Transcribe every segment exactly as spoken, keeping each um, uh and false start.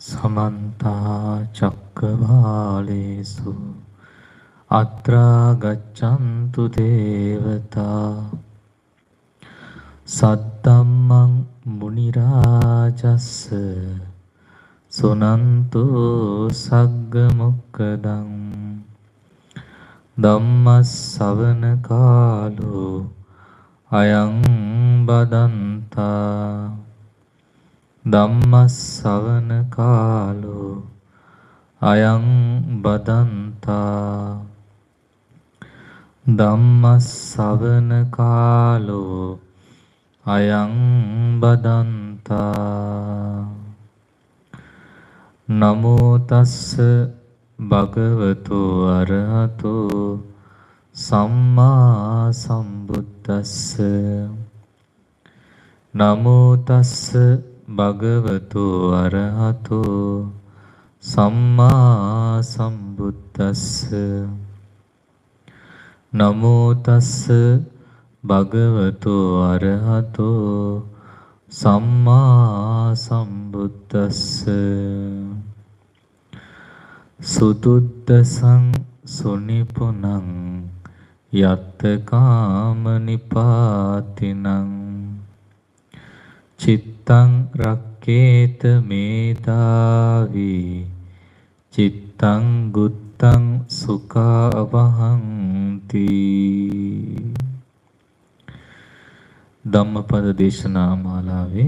समन्ता चक्रवालेषु अत्रा गच्छन्तु देवता सद्धम्मं मुनिराजस्स सुनन्तु सग्गमुक्कदं ධම්මස්සවන කාලෝ අයං බදන්තා ධම්මස්සවන කාලෝ අයං බදන්තා ධම්මස්සවන කාලෝ අයං බදන්තා නමෝ තස්ස භගවතු අරහතු සම්මා සම්බුද්දස්ස නමෝ තස්ස භගවතු අරහතු සම්මා සම්බුද්දස්ස නමෝ තස්ස භගවතු අරහතු සම්මා සම්බුද්දස්ස සුදුද්දසං සුනිපුනං යත්ත කාම නිපාතිනං චිත්තං රක්කේත මේදාවි චිත්තං ගුත්තං සුඛවහන්ති ධම්මපද දේශනා මාලාවේ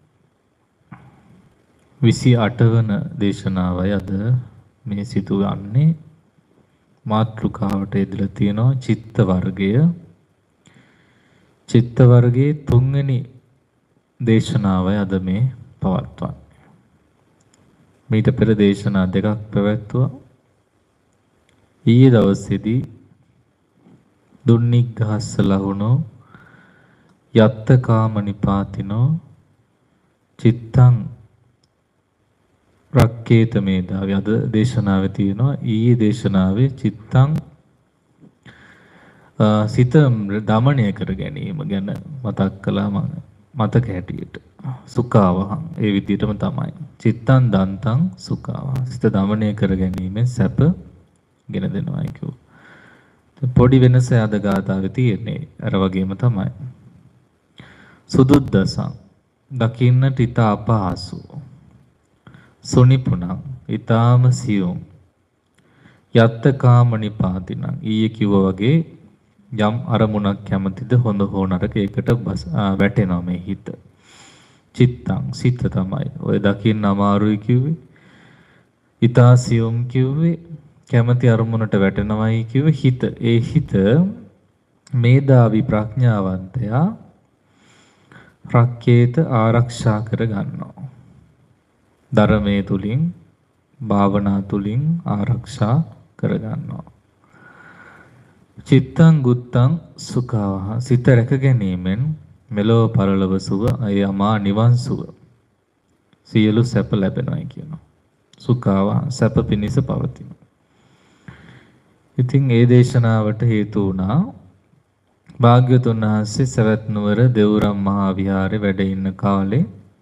විසි අට වන දේශනාවයි අද මේ සිදුවන්නේ. මාතෘකාවට ඉදලා තියෙනවා චිත්ත වර්ගය. චිත්ත වර්ගයේ තුන්වෙනි දේශනාවයි අද මේ පවත්වන්නේ. මීට පෙර දේශනා දෙකක් පැවැත්වුවා. ඊයේ දවසේදී දුන්නිග්ගහස්ස ලහුණෝ යත්ත කාම නිපාතිනෝ චිත්තං රක්කේත මේදාවි. අද දේශනාවේ තියෙනවා ඊයේ දේශනාවේ චිත්තං සිත දමණය කර ගැනීම ගැන මතක් කළා මම මතක හැටියට. සුඛාවහං ඒ විදිහටම තමයි. චිත්තං දන්තං සුඛාවහං. සිත දමණය කර ගැනීමෙන් සැප ගෙන දෙනවායි කිව්වා. පොඩි වෙනස අද ගාථාවේ තියෙන්නේ අර වගේම තමයි. සුදුද්දසං දකින්නට ඊට අපහසු. සුනිපුනං ඊතාම සියුම්. යත්ත කාම නිපාතිනං ඊයේ කිව්වා වගේ යම් අරමුණක් කැමතිද හොඳ හෝ නරක ඒකට වැටෙනවා මේ හිත. චිත්තං සිත තමයි. ඔය දකින්න අමාරුයි කිව්වේ. ඊතා සියුම් කිව්වේ කැමති අරමුණට වැටෙනවයි කිව්වේ හිත. ඒ හිත මේදාවි ප්‍රඥාවන්තයා රක්කේත ආරක්ෂා කර ගන්නවා. ධර්මයේ තුලින් භාවනා තුලින් ආරක්ෂා කරගන්නවා. චිත්තං ගුත්තං සුඛවහ සිත රැක ගැනීමෙන් මෙලොව පරලොව සුව අයමා නිවන් සුව සියලු සැප ලැබෙනවායි කියනවා. සුඛවහ සැප පිණිස පවතින. ඉතින් ඒ දේශනාවට හේතු වුණා භාග්‍යවතුන් වහන්සේ සවැත් නුවර දෙව්රම් මහා විහාරේ වැඩ ඉන්න කාලේ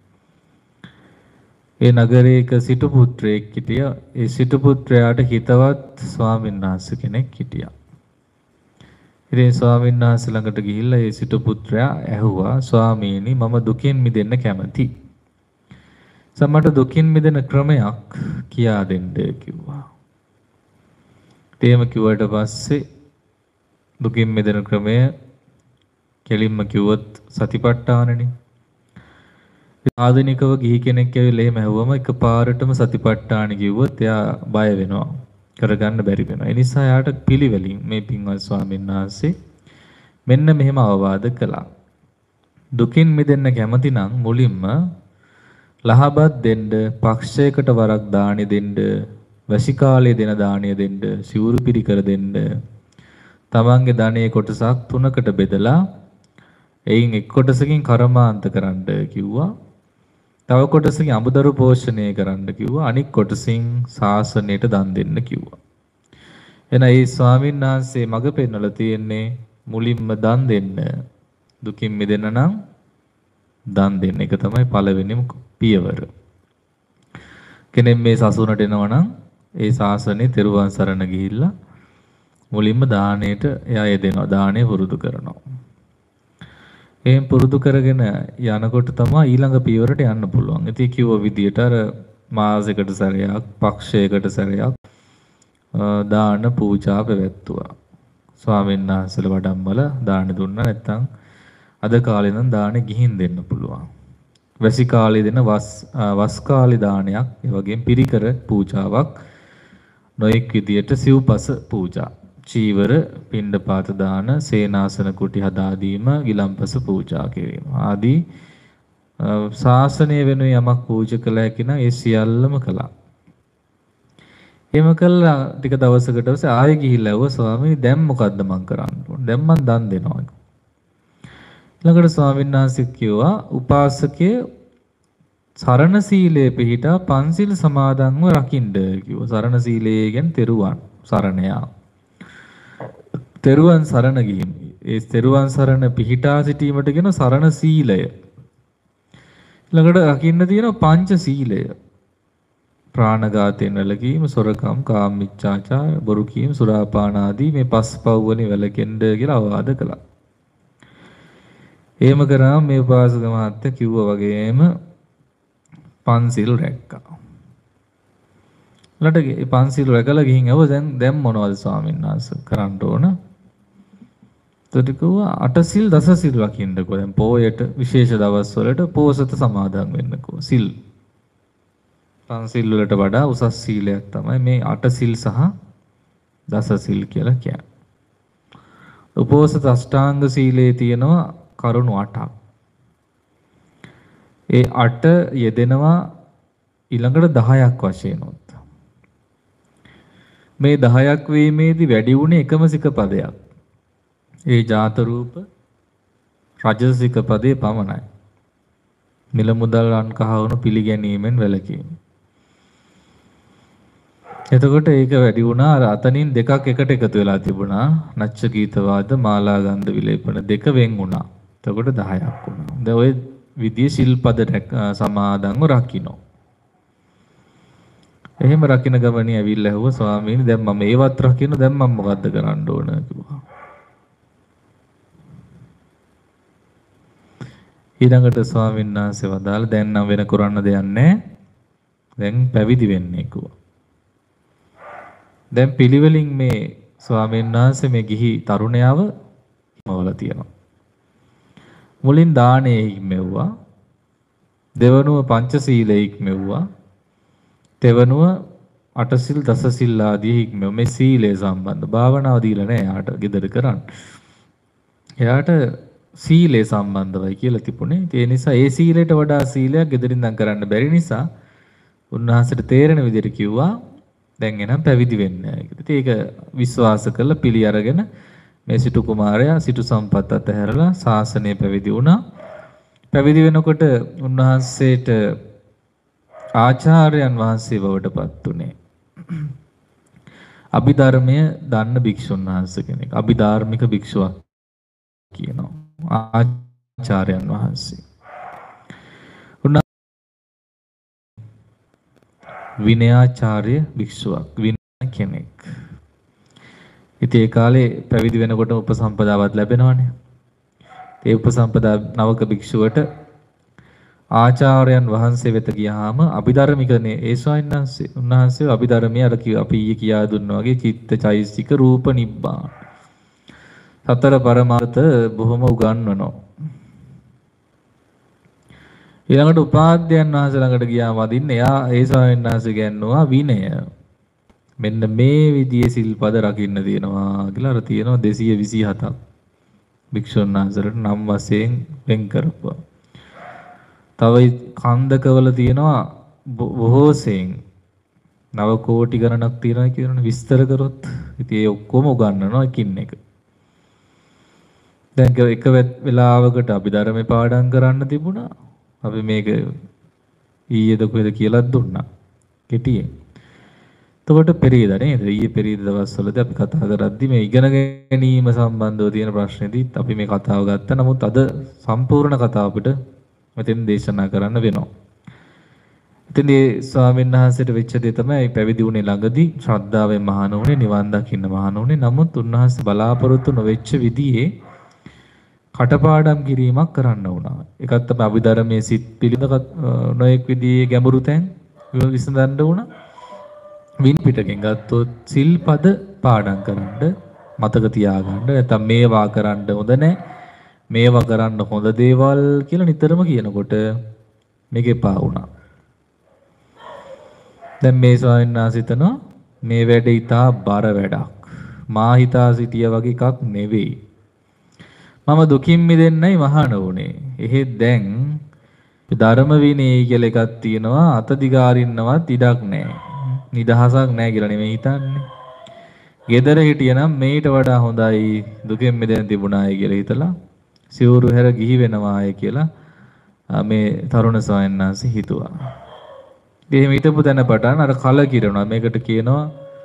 ඒ නගරයක සිටු පුත්‍රයෙක් හිටියා. ඒ සිටු පුත්‍රයාට හිතවත් ස්වාමීන් වහන්සේ කෙනෙක් හිටියා. ඉතින් ස්වාමීන් වහන්සේ ළඟට ගිහිල්ලා ඒ සිටු පුත්‍රයා ඇහුවා ස්වාමීනි මම දුකින් මිදෙන්න කැමතියි. සමහරට දුකින් මිදෙන ක්‍රමයක් කියා දෙන්න කිව්වා. තේම කිව්වට පස්සේ දුකින් මිදෙන ක්‍රමය කෙලින්ම කිව්වොත් සතිපට්ඨානනේ. ආධුනිකව ගිහි කෙනෙක් ඇවිල්ලා එහෙම ඇහුවම එකපාරටම සතිපට්ඨාන කිව්වොත් එයා බය වෙනවා. කරගන්න බැරි වෙනවා. ඒ නිසා යාට පිළිවෙලින් මේ පින්වත් ස්වාමීන් වහන්සේ මෙන්න මෙහෙම අවවාද කළා. දුකින් මිදෙන්න කැමති නම් මුලින්ම ලහබත් දෙන්න, පක්ෂයකට වරක් දාණි දෙන්න, වශිකාලයේ දෙන දාණය දෙන්න, සිවුරු පිරිකර දෙන්න. තමන්ගේ ධනයේ කොටසක් තුනකට බෙදලා එයින් එක් කොටසකින් කර්මාන්ත කරන්න කිව්වා. තව කොටසකින් අමුදරු පෝෂණය කරන්න කිව්වා. අනික් කොටසින් ශාසනයට දන් දෙන්න කිව්වා. එන ඒ ස්වාමීන් වහන්සේ මඟ පෙන්වලා තියෙන්නේ මුලින්ම දන් දෙන්න. දුකින් මිදෙන්න නම් දන් දෙන්න. ඒක තමයි පළවෙනිම පියවර. කෙනෙක් මේ සසුනට එනවා නම් ඒ ශාසනේ තෙරුවන් සරණ ගිහිල්ලා මුලින්ම දාණයට එයා යෙදෙනවා. දාණය පුරුදු කරනවා. එහෙන් පුරුදු කරගෙන යනකොට තමයි ඊළඟ පියවරට යන්න පුළුවන්. ඉතින් කිව්ව විදියට අර මාසයකට සැරයක්, පක්ෂයකට සැරයක් දාන පූජා පැවැත්තුවා. ස්වාමීන් වහන්සේලා වඩම්මල දාන දුන්නා. නැත්නම් අද කාලේ නම් දානෙ ගිහින් දෙන්න පුළුවන්. වැසි කාලේ දෙන වස් වස් කාලේ දානයක්, ඒ වගේම පිරිකර පූජාවක්, නොඑක් විදියට සිව්පස පූජා, චීවර, පිණ්ඩපාත දාන, සේනාසන කුටි හදා දීම, ගිලම්පස පූජා කිරීම ආදී ශාසනය වෙනුවෙන් යමක් පූජා කළ හැකි නම් ඒ සියල්ලම කළා. එහෙම කළා ටික දවසකට පස්සේ ආයෙ ගිහිල්ලා ඇහුවා ස්වාමීනි දැන් මොකද්ද මං කරන්න ඕනේ? දැන් මං දන් දෙනවා. ළඟට ස්වාමීන් වහන්සේ කිව්වා උපාසකයේ සරණ සීලයේ පිහිටා පන්සිල් සමාදන්ව රකින්න කිව්වා. සරණ සීලය කියන්නේ තෙරුවන් සරණ යා. තෙරුවන් සරණ ගිහින් ඒ තෙරුවන් සරණ පිහිටා සිටීමට කියන සරණ සීලය. ළඟට රකින්න තියෙන පංච සීලය. ප්‍රාණඝාතයෙන් වැළකීම, සොරකම්, කාමමිච්ඡාචාර, බොරු කීම, සුරාපාන ආදී මේ පස්පව් වලින් වැළකෙන්න කියලා අවවාද කළා. එහෙම කරාම මේ උපාසක මහත්තයා කිව්වා වගේම පන්සිල් රැක්කා. ළඟට ඒ පන්සිල් රැකලා ගිහින් ආව දැන් දැන් මොනවද ස්වාමීන් වහන්සේ කරන්න ඕන? එතකොට කිව්වා අටසිල් දසසිල් රකින්නකෝ. දැන් පොයට විශේෂ දවස් වලට පෝසත සමාදන් වෙන්නකෝ. සිල් පන්සිල් වලට වඩා උසස් සීලයක් තමයි මේ අටසිල් සහ දසසිල් කියලා කියන්නේ. උපෝසත අෂ්ටාංග සීලයේ තියෙනවා කරුණු අටක්. ඒ අට යෙදෙනවා ඊළඟට දහයක් වශයෙන් උත්. මේ දහයක් වීමේදී වැඩි වුණේ එකම සික පදයක්. ඒ ජාත රූප රජසික පදේ පමණයි. මිල මුදල් අන් කහවණු පිළිගැනීමෙන් වැළකීම. එතකොට ඒක වැඩි වුණා. අර අතනින් දෙකක් එකට එකතු වෙලා තිබුණා. නච්ච ගීතවාද මාලා ගන්ධ විලේපන දෙක වෙන් වුණා. එතකොට දහයක් වුණා. දැන් ඔය විදිය ශිල්පද සමාදන්ව රකින්න. එහෙම රකින්න ගමනේ ඇවිල්ලා ඇහුවා ස්වාමීනි දැන් මම ඒවත් රකින්න දැන් මම මොකද්ද කරන්න ඕන කිව්වා. ඊළඟට ස්වාමීන් වහන්සේ වදාළ දැන් නම් වෙන කරන්න දෙයක් නැහැ. දැන් පැවිදි වෙන්නේ කිව්වා. දැන් පිළිවෙලින් මේ ස්වාමීන් වහන්සේ මේ ගිහි තරුණයව මවලා තියෙනවා. මුලින් දානේ ඉක්මෙව්වා. දෙවනුව පංචශීලයේ ඉක්මෙව්වා. තෙවනුව අටසිල් දසසිල් ආදී ඉක්මෙව්වා. මේ සීලය සම්බන්ධ භාවනාව දීලා නැහැ යාට ගෙදර කරන්න. එයාට සීලය සම්බන්ධවයි කියලා තිබුණේ. ඒ නිසා ඒ සීලයට වඩා සීලයක් ගෙදරින් නම් කරන්න බැරි නිසා උන්වහන්සේට තේරෙන විදිහට කිව්වා දැන් එනම් පැවිදි වෙන්න කියලා. ඒක විශ්වාස කරලා පිළි අරගෙන මේ සිටු කුමාරයා සිටු සම්පත් අතහැරලා ශාසනය පැවිදි වුණා. පැවිදි වෙනකොට උන්වහන්සේට ආචාර්යයන් වහන්සේ බවට පත් උනේ. අභිධර්මය දන්න භික්ෂුන් වහන්සේ කෙනෙක්. අභිධාර්මික භික්ෂුවක් කියනවා. ආචාර්යයන් වහන්සේ. විනයාචාර්ය භික්ෂුවක් විනය කෙනෙක්. ඉතින් ඒ කාලේ පැවිදි වෙනකොට උපසම්පදාවත් ලැබෙනවනේ. ඒ උපසම්පදා නවක භික්ෂුවට ආචාර්යයන් වහන්සේ වෙත ගියාම අභිධර්මිකනේ ඒ ස්වාමීන් වහන්සේ අභිධර්මයේ අර අපි ඊයේ කියා දුන්නා වගේ චිත්ත චෛසික රූප නිබ්බාන සතර පරමාර්ථ බොහොම උගන්වනවා. ඊළඟට උපාධ්‍යයන් වහන්සේ ළඟට ගියාම අදින්න එයා ඒ ස්වාමීන් වහන්සේ කියනවා විනය. මෙන්න මේ විදිහේ සිල්පද රකින්න තියෙනවා කියලා අර තියෙනවා දෙසිය විසිහතක්. භික්ෂුන් වහන්සේට නම් වශයෙන් වෙන් කරපුවා. තව කන්දකවල තියෙනවා බොහෝසෙන් නව කෝටි ගණනක් තියෙනවා කියනනේ විස්තර කරොත්. ඉතින් ඒ ඔක්කොම උගන්වනවා එකින් එක. දැන් එක වෙලාවකට අභිධර්මේ පාඩම් කරන්න තිබුණා. අපි මේක ඊයේද කොහෙද කියලා දුන්නා. කෙටියෙන්. එතකොට පෙරේද නේද? ඊයේ පෙරේද දවස්වලදී අපි කතා කරද්දි මේ ඉගෙන ගැනීම සම්බන්ධව තියෙන ප්‍රශ්නේදීත් අපි මේ කතාව ගත්තා. නමුත් අද සම්පූර්ණ කතාව අපිට මෙතෙන් දේශනා කරන්න වෙනවා. ඉතින් මේ ස්වාමීන් වහන්සේට වෙච්ච දේ තමයි පැවිදි වුණේ ළඟදී ශ්‍රද්ධාවෙන් මහාන වුණේ නිවන් දකින්න මහාන වුණේ. නමුත් උන්වහන්සේ බලාපොරොත්තු නොවෙච්ච විදිහේ කටපාඩම් කිරීමක් කරන්න වුණා. ඒකත් තමයි අභිධර්මයේ සිත් පිළිබඳ නොඑක් විදිහේ ගැඹුරු තැන් විසඳන්න වුණා. වින් පිටකෙන් ගත්තොත් සිල්පද පාඩම් කරන්න මතක තියාගන්න. නැත්නම් මේවා කරන්න හොඳ නැහැ. මේවා කරන්න හොඳ දේවල් කියලා නිතරම කියනකොට මේක එපා වුණා. දැන් මේ ස්වාමීන් වහන්සේ හිතනවා මේ වැඩ ඉතා බර වැඩක්. මා හිතා සිටිය වගේ එකක් නෙවෙයි. මම දුකින් මිදෙන්නයි මහාන වුණේ. එහෙත් දැන් ධර්ම විනය කියලා එකක් තියෙනවා. අත දිගාරින්නවත් ඉඩක් නැහැ. නිදහසක් නැහැ කියලා නෙමෙයි හිතන්නේ. ගෙදර හිටියනම් මේට වඩා හොඳයි දුකෙන් මිදෙන්න තිබුණායි කියලා හිතලා සිවුරු හැර ගිහි වෙනවායි කියලා මේ තරුණ ස්වාමීන් වහන්සේ හිතුවා. එහෙම හිතපු තැන පටන් අර කලකිරෙනවා. මේකට කියනවා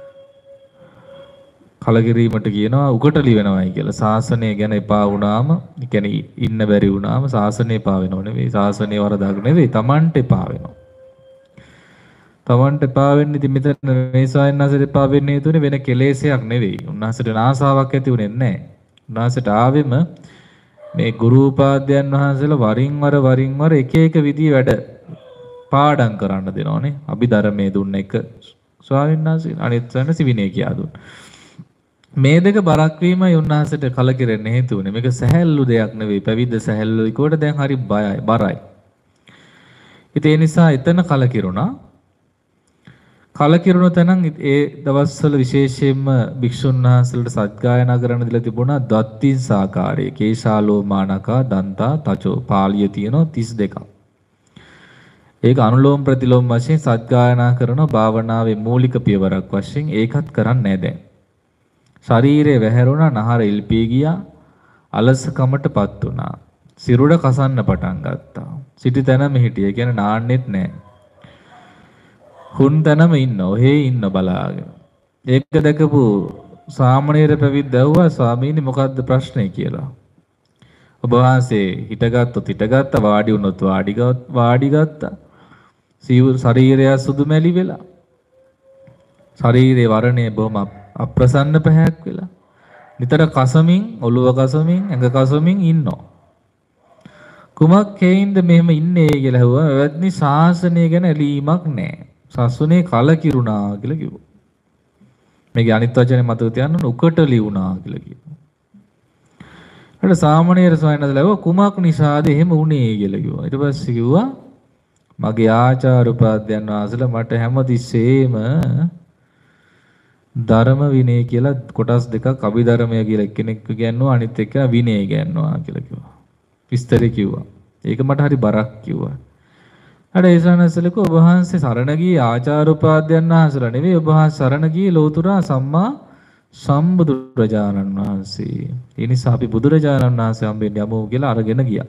කලකිරීමට කියනවා උකටලි වෙනවයි කියලා. ශාසනය ගැන එපා වුණාම, ඒ කියන්නේ ඉන්න බැරි වුණාම ශාසනය එපා වෙනව නෙවෙයි. ශාසනය වරදක් නෙවෙයි. Tamanට එපා වෙනවා. Tamanට එපා වෙන්නේ ඉතින් මෙතන මේ සායනසෙට එපා වෙන්නේ හේතුනේ වෙන කෙලෙසයක් නෙවෙයි. උන්වහන්සේට ආසාවක් ඇති වුණේ නැහැ. උන්වහන්සේට ආවෙම මේ ගුරු උපාධ්‍යයන් වහන්සේලා වරින් වර වරින් වර එක එක විදිහේ වැඩ පාඩම් කරන්න දෙනවනේ. අභිධර්මයේ දුන්න එක ස්වාමීන් වහන්සේ අනිත් සැනසි විනය කියා දුන්න. මේ දෙක බරක් වීමයි උන්වහන්සේට කලකිරෙන්න හේතු වුනේ. මේක සැහැල්ලු දෙයක් නෙවෙයි. පැවිද්ද සැහැල්ලුයි. කොට දැන් හරි බයයි, බරයි. ඉතින් ඒ නිසා එතන කලකිරුණා. කලකිරුණු තැනන් ඒ දවස්වල විශේෂයෙන්ම භික්ෂුන් වහන්සේලාට සත්ගායනා කරන්න දීලා තිබුණා දත්තින් සාකාරයේ කේශාලෝ මානකා දන්තා තචෝ පාළිය තියෙනවා තිස් දෙකක්. ඒක අනුලෝම ප්‍රතිලෝම වශයෙන් සත්ගායනා කරන භාවනාවේ මූලික පියවරක් වශයෙන් ඒකත් කරන්නේ නැහැ දැන්. ශරීරය වැහැරුණා, නහර ඉල්පී ගියා, අලසකමටපත් වුණා. සිරුර කසන්න පටන් ගත්තා. සිටි තැනම හිටියේ. කියන්නේ නාන්නෙත් නැහැ. හුන් තැනම ඉන්න, ඔහේ ඉන්න බලාගෙන. ඒක දැකපු සාමණේර පැවිද්ද ඇහුවා ස්වාමීනි මොකද්ද ප්‍රශ්නේ කියලා. ඔබ වහන්සේ හිටගත්තොත් හිටගත්තා, වාඩි වුණොත් වාඩි වාඩි ගත්තා. සිවුර ශරීරය සුදු මැලි වෙලා. ශරීරේ වර්ණය බොහොම අප්‍රසන්න පැහැයක් වෙලා. නිතර කසමින්, ඔළුව කසමින්, ඇඟ කසමින් ඉන්නවා. කුමක් හේින්ද මෙහෙම ඉන්නේ කියලා ඇහුවා. එවත්නි ශාසනය ගැන ඇලීමක් නැහැ. සසුනේ කලකිරුණා කියලා කිව්වා. මේකේ අනිත් වචනේ මතක තියාගන්න උකටලි වුණා කියලා කිව්වා. ඊට සාමණේර ස්වාමීන් වහන්සේලා කුමක් නිසාද එහෙම වුනේ කියලා කිව්වා. ඊට පස්සේ කිව්වා මගේ ආචාර උපාධ්‍යයන් වහන්සේලා මට හැමතිස්සෙම ධර්ම විනය කියලා කොටස් දෙකක් අභිධර්මය කියලා එක්කෙනෙක් කියනවා අනිත් එක විනය කියනවා කියලා කිව්වා. විස්තරේ කිව්වා. ඒක මට හරි බරක් කිව්වා. අර ඒසනසලක ඔබ වහන්සේ සරණ ගියේ ආචාර උපාධ්‍යයන් වහන්සේලා නෙවෙයි ඔබ වහන්සේ සරණ ගියේ ලෝතුරා සම්මා සම්බුදුරජාණන් වහන්සේ. ඒ නිසා අපි බුදුරජාණන් වහන්සේ හම්බෙන්න යමු කියලා අරගෙන ගියා.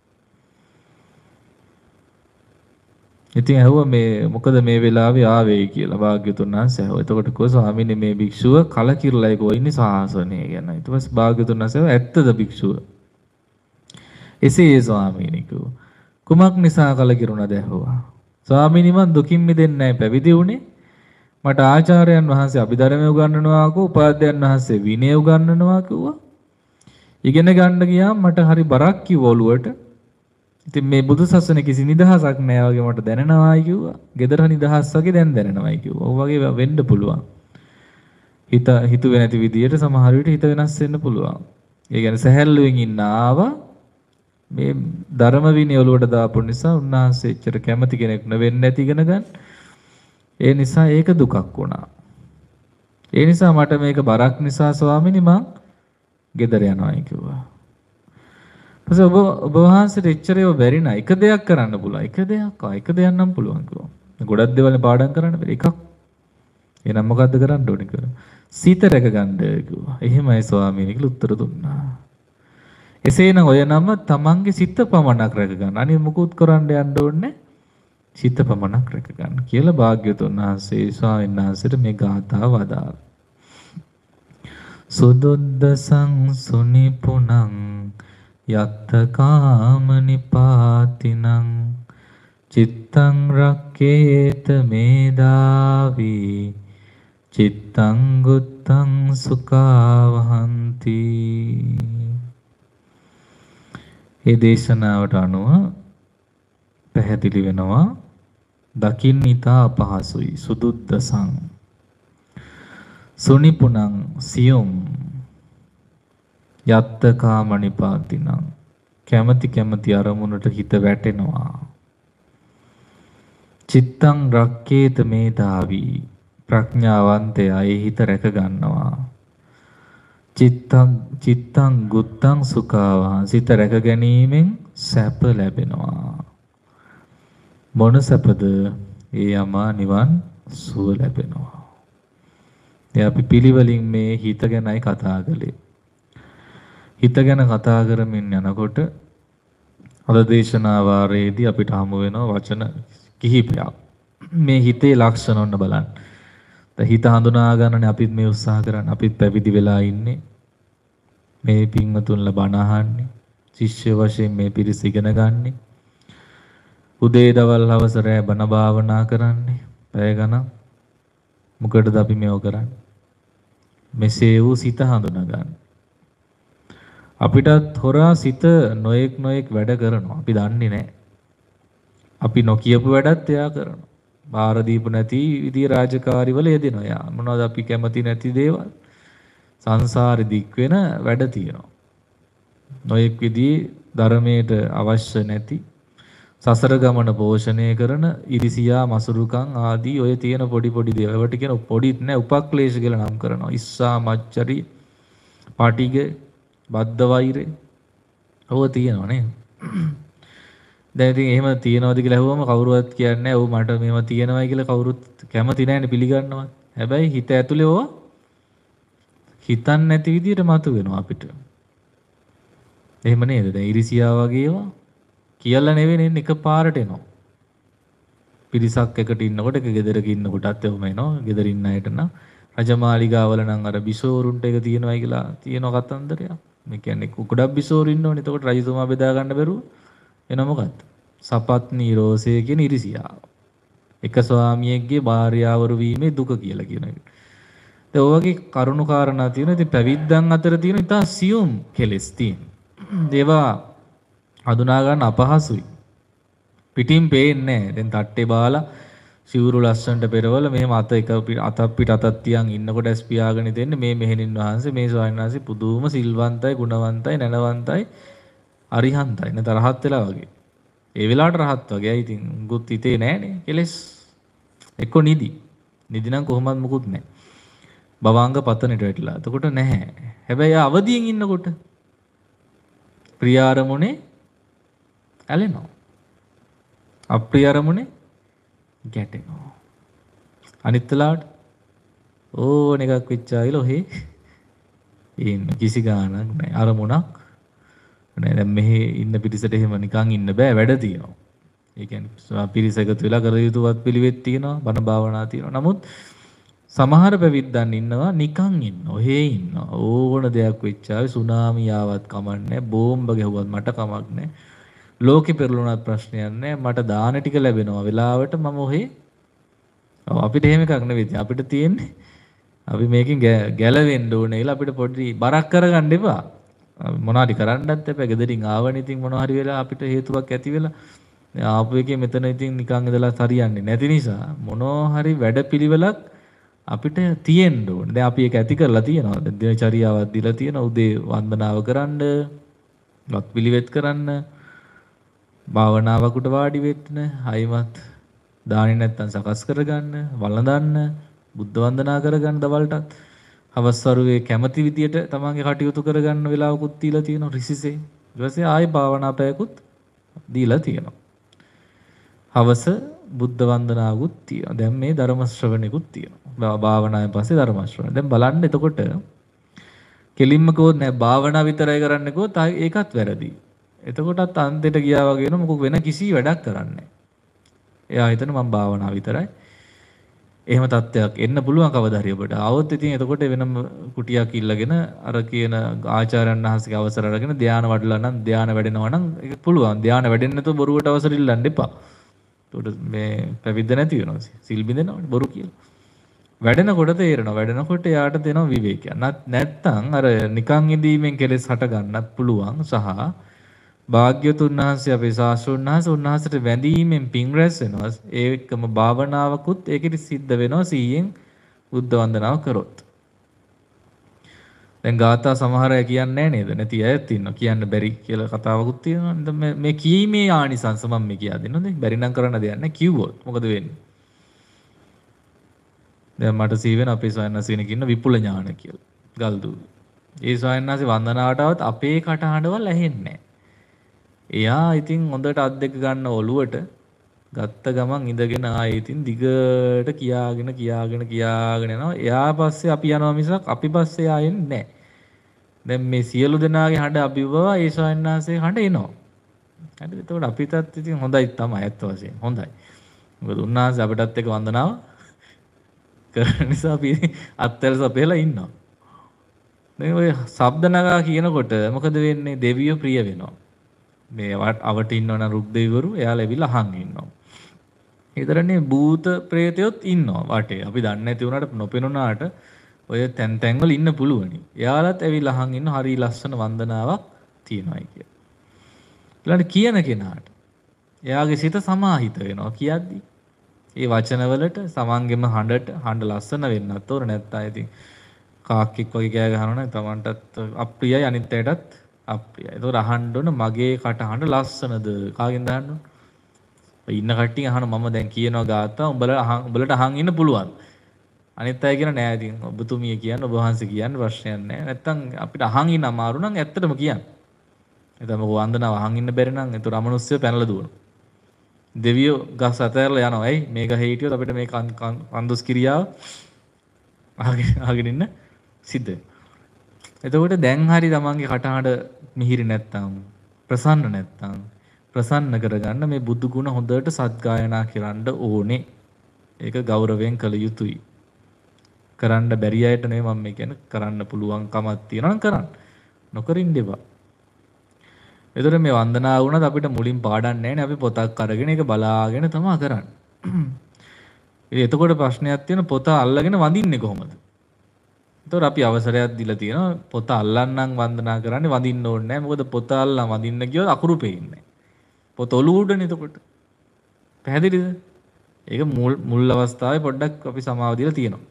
ඉතින් ඇහුවා මේ මොකද මේ වෙලාවේ ආවේ කියලා භාග්‍යතුන් වහන්සේ ඇහුවා. එතකොට කෝ ස්වාමීනි මේ භික්ෂුව කලකිරලා ඒක ඉන්නේ ශාසනය ගැන. ඊට පස්සේ භාග්‍යතුන් වහන්සේ ඇත්තද භික්ෂුව? එසේ ස්වාමීනි කිව්වා. කුමක් නිසා කලකිරුණාද ඇහුවා. ස්වාමීනි මං දුකින් මිදෙන්නේ නැහැ පැවිදි වුණේ. මට ආචාර්යයන් වහන්සේ අභිධර්මය උගන්වනවා කෝ උපාධ්‍යයන් වහන්සේ විනය උගන්වනවා කිව්වා. ඉගෙන ගන්න ගියාම මට හරි බරක් කිව්ව ඔළුවට. ඉතින් මේ බුදු සසුනේ කිසි නිදහසක් නැහැ වගේ මට දැනෙනවායි කිව්වා. gedara නිදහස් වගේ දැන් දැනෙනවායි කිව්වා. ඔය වගේ වෙන්න පුළුවන්. හිත හිතුවේ නැති විදියට සමහර විට හිත වෙනස් වෙන්න පුළුවන්. ඒ කියන්නේ සැහැල්ලුවෙන් ඉන්න ආවා මේ ධර්ම විනය ඔලුවට දාපු නිසා උන්වහන්සේ එච්චර කැමති කෙනෙක් නෙවෙන්න නැති ඉගෙන ගන්න. ඒ නිසා ඒක දුකක් වුණා. ඒ නිසා මට මේක බරක් නිසා ස්වාමීනි මං ගෙදර යනවායි කිව්වා. ඊපස්සේ ඔබ ඔබ වහන්සේට එච්චර ඒව බැරි නෑ. එක දෙයක් කරන්න පුළුවන්. එක දෙයක් ආ එක දෙයක් නම් පුළුවන් කිව්වා. ගොඩක් දේවල් පාඩම් කරන්න බැරි එකක්. එහෙනම් මොකද්ද කරන්න ඕනේ කියලා. සීත රැක ගන්න කිව්වා. එහෙමයි ස්වාමීනි කියලා උත්තර දුන්නා. එසේනම් ඔය නම තමන්ගේ සිත පමණක් රැක ගන්න. අනිත් මුකුත් කරන්න යන්න ඕනේ සිත පමණක් රැක ගන්න කියලා භාග්‍යවතුන් වහන්සේ ස්වාමීන් වහන්සේට මේ ගාථාව වදාළා. සුදුද්දසං සුනිපුනං යත්ත කාමනිපාතිනං චිත්තං රක්කේත මේදාවි චිත්තං ගුත්තං සුඛාවහන්ති. මේ දේශනාවට අනුව පැහැදිලි වෙනවා දකින්න ඊතා අපහසුයි සුදුද්දසං සුනිපුණං සියුම් යත්ත කාමනිපාතිනං කැමැති කැමැති අරමුණට හිත වැටෙනවා. චිත්තං රක්කේත මේධාවි ප්‍රඥාවන්තයා ඒ හිත රැක ගන්නවා. චිත්තං චිත්තං ගුත්තං සුඛාවහං සිත රැක ගැනීමෙන් සැප ලැබෙනවා. මොන සැපද? ඒ යමා නිවන් සුව ලැබෙනවා. ඒ අපි පිළිවෙලින් මේ හිත ගැනයි කතා කළේ. හිත ගැන කතා කරමින් යනකොට අද දේශනා වාරයේදී අපිට හමු වෙන වචන කිහිපයක්. මේ හිතේ ලක්ෂණ ඔන්න බලන්න. දැන් හිත හඳුනා ගන්නනේ අපිත් මේ උත්සාහ කරන්නේ. අපිත් පැවිදි වෙලා ඉන්නේ. මේ පින්වතුන්ලා බණ අහන්නේ. ශිෂ්‍ය වශයෙන් මේ පිරිස ඉගෙන ගන්නේ. උදේ දවල් හවස රැ බණ භාවනා කරන්නේ. පැය ගණන්. මොකටද අපි මේව කරන්නේ? මෙසේ වූ සිත හඳුනා ගන්න. අපිටත් හොරා සිත නොයෙක් නොයෙක් වැඩ කරනවා. අපි දන්නේ නැහැ. අපි නොකියපු වැඩත් එයා කරනවා. බාර දීපු නැති විදිහේ රාජකාරිවල යෙදෙනවා. යා මොනවද අපි කැමති නැති දේවල් සංසාරෙ දික් වෙන වැඩ තියෙනවා. නොයෙක් විදිහේ ධර්මයට අවශ්‍ය නැති සසර ගමන පෝෂණය කරන ඉරිසියා මසුරුකම් ආදී ඔය තියෙන පොඩි පොඩි දේවල්. ඒවට කියන පොඩිත් නෑ උපක්ලේශ කියලා නම් කරනවා. ඉස්සා මච්චරි පාටිග බද්ධ වෛරේ ඔය තියෙනවා නේද? දැන් ඉතින් එහෙම තියනවාද කියලා අහුවම කවුරුවත් කියන්නේ නැහැ. ඔව් මට මේව තියෙනවායි කියලා කවුරුත් කැමති නැහැනේ පිළිගන්නවා. හැබැයි හිත ඇතුලේ ඕවා හිතන්නේ නැති විදිහට මතුවෙනවා අපිට. එහෙම නේද? දැන් ඉරිසියා වගේ ඒවා කියලා නෙවෙයි එන්නේ එකපාරට එනවා. පිරිසක් එකට ඉන්නකොට එක ගෙදරක ඉන්නකොටත් එවම එනවා. ගෙදර ඉන්න අයට නම් රජමාලිගාවල නම් අර බිසෝරුන්ට එක තියෙනවායි කියලා තියෙන කතන්දරයක්. මේ කියන්නේ කුකුඩක් බිසෝරු ඉන්නෝනේ. එතකොට රජතුමා බෙදා ගන්න බැරුව එන මොකක්ද? සපත්නි රෝසය කියන ඉරිසියාව. එක ස්වාමියෙක්ගේ භාර්යාවරු වීමේ දුක කියලා කියන එක. ඒ වගේ කරුණු කාරණා තියෙනවා. ඉතින් පැවිද්දන් අතර තියෙන ඉතා සියුම් කෙලෙස් තියෙන. ඒවා හඳුනා ගන්න අපහසුයි. පිටින් පේන්නේ නැහැ. දැන් තට්ටේ බාලා සිවුරු ලස්සනට පෙරවල මෙහෙම අත එක අතක් පිට අතක් තියන් ඉන්නකොට ඇස් පියාගෙන දෙන්නේ මේ මෙහෙණින් වහන්සේ මේ ස්වාමීන් වහන්සේ පුදුම සිල්වන්තයි ගුණවන්තයි නැනවන්තයි අරිහන්තයි නේ තරහත් වෙලා වගේ. ඒ වෙලාවට රහත් වගේ. අය ඉතින් මුකුත් හිතේ නැහනේ කෙලස්. එක්ක නිදි. නිදි නම් කොහොමවත් මුකුත් නැහැ. භවංග පතනෙට වැටිලා. එතකොට නැහැ. හැබැයි අවදියෙන් ඉන්නකොට ප්‍රිය අරමුණේ ඇලෙනවා. අප්‍රිය අරමුණේ ගැටෙනවා. අනිත් වෙලාවට ඕන එකක් වෙච්චායිල ඔහේ ඉන්න කිසි ගාණක් නැහැ. අරමුණක් නෑ. දැන් මෙහි ඉන්න පිරිසට එහෙම නිකන් ඉන්න බෑ. වැඩ තියෙනවා. ඒ කියන්නේ පිරිස එකතු වෙලා කර යුතුවත් පිළිවෙත් තියෙනවා. බණ භාවනා තියෙනවා. නමුත් සමහර පැවිද්දන් ඉන්නවා නිකන් ඉන්න. ඔහේ ඉන්න. ඕන දෙයක් වෙච්චාවේ සුනාමි ආවත් කමන්නේ. බෝම්බ ගැහුවත් මට කමක් නැහැ. ලෝකෙ පෙරළුණත් ප්‍රශ්නයක් නැහැ. මට දාන ටික ලැබෙනවා. වෙලාවට මම ඔහේ අපිට එහෙම එකක් නෙවෙයි. අපිට තියෙන්නේ අපි මේකෙන් ගැලවෙන්න ඕනේ කියලා අපිට පොඩි බරක් කරගන්න එපා. මොනවාරි කරන්නත් එපා. ගෙදරින් ආවනේ ඉතින් මොනවා හරි වෙලා අපිට හේතුවක් ඇති වෙලා ආපු එකේ මෙතන ඉතින් නිකන් ඉඳලා හරියන්නේ නැති නිසා මොනවා හරි වැඩපිළිවෙලක් අපිට තියෙන්න ඕනේ. දැන් අපි ඒක ඇති කරලා තියෙනවා. දැන් දිනචරියාවක් දීලා තියෙනවා. උදේ වන්දනාව කරන්න, වත් පිළිවෙත් කරන්න, භාවනාවකට වාඩි වෙන්න, අයිමත් දාන්නේ නැත්තම් සකස් කරගන්න, වළඳන්න, බුද්ධ වන්දනා කරගන්න දවල්ටත් අවස්වරුවේ කැමැති විදියට තමන්ගේ කටයුතු කරගන්න වෙලාවකුත් දීලා තියෙනවා රිසිසේ. ඊට පස්සේ ආයෙ භාවනා පැයකුත් දීලා තියෙනවා. හවස බුද්ධ වන්දනාවකුත් තියෙනවා. දැන් මේ ධර්ම ශ්‍රවණෙකුත් තියෙනවා. භාවනාවෙන් පස්සේ ධර්ම ශ්‍රවණ. දැන් බලන්න එතකොට කෙලින්ම කෝත් නෑ භාවනා විතරයි කරන්නේ කෝත් ඒකත් වැරදි. එතකොටත් අන්තයට ගියා වගේ වෙන මොකක් වෙන කිසි වැඩක් කරන්නේ නෑ. එයා හිතන මම භාවනා විතරයි. එහෙම තත්ත්වයක් එන්න පුළුවන් කවදා හරි ඔබට. ආවොත් ඉතින් එතකොට වෙනම කුටියක් ඉල්ලගෙන අර කියන ආචාර්යයන් වහන්සේගේ අවසර අරගෙන ධානය වඩලා නම් ධානය වැඩෙනවා නම් ඒක පුළුවන්. ධානය වැඩෙන්නේ නැතුව බොරුවට අවසර ඉල්ලන්න එපා. ඒකට මේ පැවිද්ද නැති වෙනවා. සිල් බිඳෙනවා බොරු කියලා. වැඩෙනකොට තේරෙනවා. වැඩෙනකොට යාට දෙනවා විවේකයක්. නැත්තම් අර නිකන් ඉඳීමෙන් කෙලෙස් හට ගන්නත් පුළුවන් සහ භාග්‍යතුන් වහන්සේ අපේ ශාස්ත්‍රඥ වහන්සේ උන්වහන්සේට වැඳීමෙන් පිං රැස් වෙනවා. ඒකම භාවනාවකුත් ඒකෙදි සිද්ධ වෙනවා සීයෙන් බුද්ධ වන්දනාව කරොත්. දැන් ගාථා සමහර අය කියන්නේ නේද? නැති අයත් ඉන්නවා. කියන්න බැරි කියලා කතාවකුත් තියෙනවා. මේ මේ කීමේ ආනිසංස මම මේ කියා දෙන්නද? බැරි නම් කරන්න දෙයක් නැහැ. කිව්වොත් මොකද වෙන්නේ? දැන් මට සී වෙන අපේ සයන්නාසි කෙනෙක් ඉන්න විපුල ඥාන කියලා. ගල්දුව. ඒ සයන්නාසි වන්දනාවටවත් අපේ කටහඬවල් ඇහෙන්නේ නැහැ. එයා ඉතින් හොඳට අත් දෙක ගන්න ඔලුවට ගත්ත ගමන් ඉඳගෙන ආයේ ඉතින් දිගට කියාගෙන කියාගෙන කියාගෙන යනවා. එයා පස්සේ අපි යනවා මිසක් අපි පස්සේ ආයෙන්නේ නැහැ. දැන් මේ සියලු දෙනාගේ හඬ අභිභවා ඒ ස්වාමීනාසේ හඬ එනවා. හරිද? එතකොට අපිටත් ඉතින් හොඳයි තමයි ඇත්ත වශයෙන්. හොඳයි. මොකද උන්වහන්සේ අපිටත් එක්ක වන්දනාව කරන නිසා අපි අත්වල සපේලා ඉන්නවා. දැන් ඔය ශබ්ද නගා කියනකොට මොකද වෙන්නේ? දෙවියෝ ප්‍රිය වෙනවා. මේ අවට ඉන්නවනම් රුක් දෙවිවරු එයාලා ඇවිල්ලා අහන් ඉන්නවා. ඒතරනේ භූත ප්‍රේතයොත් ඉන්නවා වටේ. අපි දන්නේ නැති වුණාට නොපෙනුනාට ඔය තැන් තැන් වල ඉන්න පුළුවනි. එයාලත් ඇවිල්ලා අහන් ඉන්න හරි ලස්සන වන්දනාවක් තියෙනවායි කිය. ඊළඟට කියන කෙනාට එයාගේ සිත සමාහිත වෙනවා කියද්දි. ඒ වචනවලට සමන්ගෙම හඬට හඬ ලස්සන වෙන්නත් ඕන නැත්නම් ඉතින් කාක්කෙක් වගේ කෑ ගහනවා නම් Tamanටත් අප්‍රියයි අනිත් අයටත් අප්‍රියයි. ඒක අහන්න ඕන මගේ කටහඬ ලස්සනද කාගෙන්ද අහන්න ඕන? ඉන්න කට්ටිය අහන මම දැන් කියනවා ගාථා උඹලා අහන් උඹලට අහන් ඉන්න පුළුවන්. අනිත් අය කියන නෑ ඉතින් ඔබතුමිය කියන්නේ ඔබ වහන්සේ කියන්නේ ප්‍රශ්නයක් නෑ. නැත්තම් අපිට අහන් ඉන්න අමාරු නම් ඇත්තටම කියන්න. එතම වන්දනාව අහන් ඉන්න බැරි නම් ඒතර අමනුෂ්‍යය පැනලා දුවනවා. දෙවියෝ ගස් අතහැරලා යනවා. ඇයි මේක හේටියොත් අපිට මේ කන්දොස් කිරියාව අහගෙන ඉන්න සිද්ධ වෙනවා. එතකොට දැන් හරි තමන්ගේ කටහඬ මිහිරි නැත්තම් ප්‍රසන්න නැත්තම් ප්‍රසන්න කරගන්න මේ බුදු ගුණ හොඳට සත්ගායනා කරන්න ඕනේ. ඒක ගෞරවයෙන් කළ යුතුයි. කරන්න බැරි අයට නෙවෙයි මම මේ කියන්නේ කරන්න පුළුවන් කමක් තියෙනවා නම් කරන්න. නොකරින්න එපා. ඒතර මේ වන්දනාව වුණත් අපිට මුලින් පාඩම් නැහැ නේ. අපි පොතක් අරගෙන ඒක බලාගෙන තමයි කරන්නේ. ඉතින් එතකොට ප්‍රශ්නයක් තියෙන පොත අල්ලගෙන වඳින්නේ කොහොමද? ඒතකොට අපි අවසරයක් දීලා තියෙනවා පොත අල්ලන්නම් වන්දනා කරන්නේ වඳින්න ඕනේ නැහැ. මොකද පොත අල්ලන් වඳින්න ගියොත් අකුරු පේන්නේ නැහැ. පොත ඔලුව උඩනේ එතකොට. පැහැදිලිද? ඒක මුල් මුල් අවස්ථාවේ පොඩ්ඩක් අපි සමාව දීලා තියෙනවා.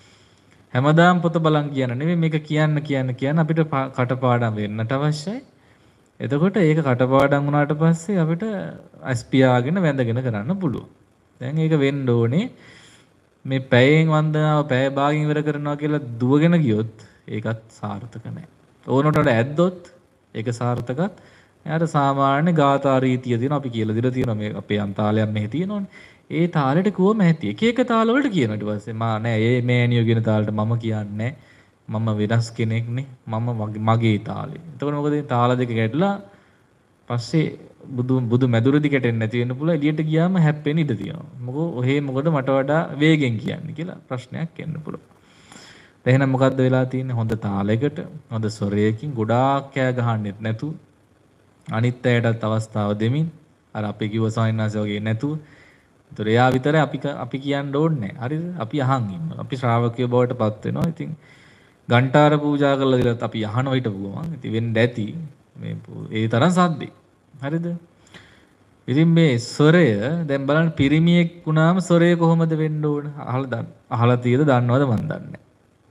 හැමදාම පොත බලන් කියන නෙමෙයි මේක කියන්න කියන්න කියන්න අපිට කටපාඩම් වෙන්නට අවශ්‍යයි. එතකොට ඒක කටපාඩම් වුණාට පස්සේ අපිට අස්පියාගෙන වැඳගෙන කරන්න පුළුවන්. දැන් ඒක වෙන්න ඕනේ මේ පැයෙන් වන්දනාව පැය භාගයෙන් ඉවර කරනවා කියලා දුවගෙන ගියොත් ඒකත් සාර්ථක නැහැ. ඕනකට ඇද්දොත් ඒක සාර්ථකත්. එයාට සාමාන්‍ය ගාථා රීතිය තියෙනවා අපි කියලා දීලා තියෙනවා මේ අපේ අන්තාලයක් මෙහි තියෙනවනේ. ඒ තාලෙට කොහොම ඇති එක එක තාල වලට කියනවා ඊට පස්සේ මා නෑ ඒ මෑනියෝ කියන තාලෙට මම කියන්නේ මම වෙනස් කෙනෙක්නේ මම මගේ තාලේ. එතකොට මොකද මේ තාල දෙක ගැටලා පස්සේ බුදු බුදු මැදුරදි ගැටෙන්නේ නැති වෙන්න පුළුවන් එළියට ගියාම හැප්පෙන්න ඉඩ තියෙනවා. මොකෝ ඔහේ මොකද මට වඩා වේගෙන් කියන්නේ කියලා ප්‍රශ්නයක් එන්න පුළුවන්. එහෙනම් මොකද්ද වෙලා තියෙන්නේ? හොඳ තාලයකට හොඳ ස්වරයකින් ගොඩාක් කෑ ගහන්නෙත් නැතු අනිත් අයටත් අවස්ථාව දෙමින් අර අපි කිව්ව සායනාස වගේ නැතුව. ඒතර එයා විතරයි අපි අපි කියන්න ඕනේ නැහැ. හරිද? අපි අහන් ඉන්නවා. අපි ශ්‍රාවකයෝ බවට පත් වෙනවා. ඉතින් ගන්ටාර පූජා කරලා දිලත් අපි අහනවා හිටපුවම. ඉතින් වෙන්න ඇති මේ ඒ තරම් සද්දේ. හරිද? ඉතින් මේ ස්වරය දැන් බලන්න පිරිමියෙක් වුණාම ස්වරය කොහොමද වෙන්න ඕන? අහලා දන්න. අහලා තියෙද දන්නවද මන් දන්නේ නැහැ.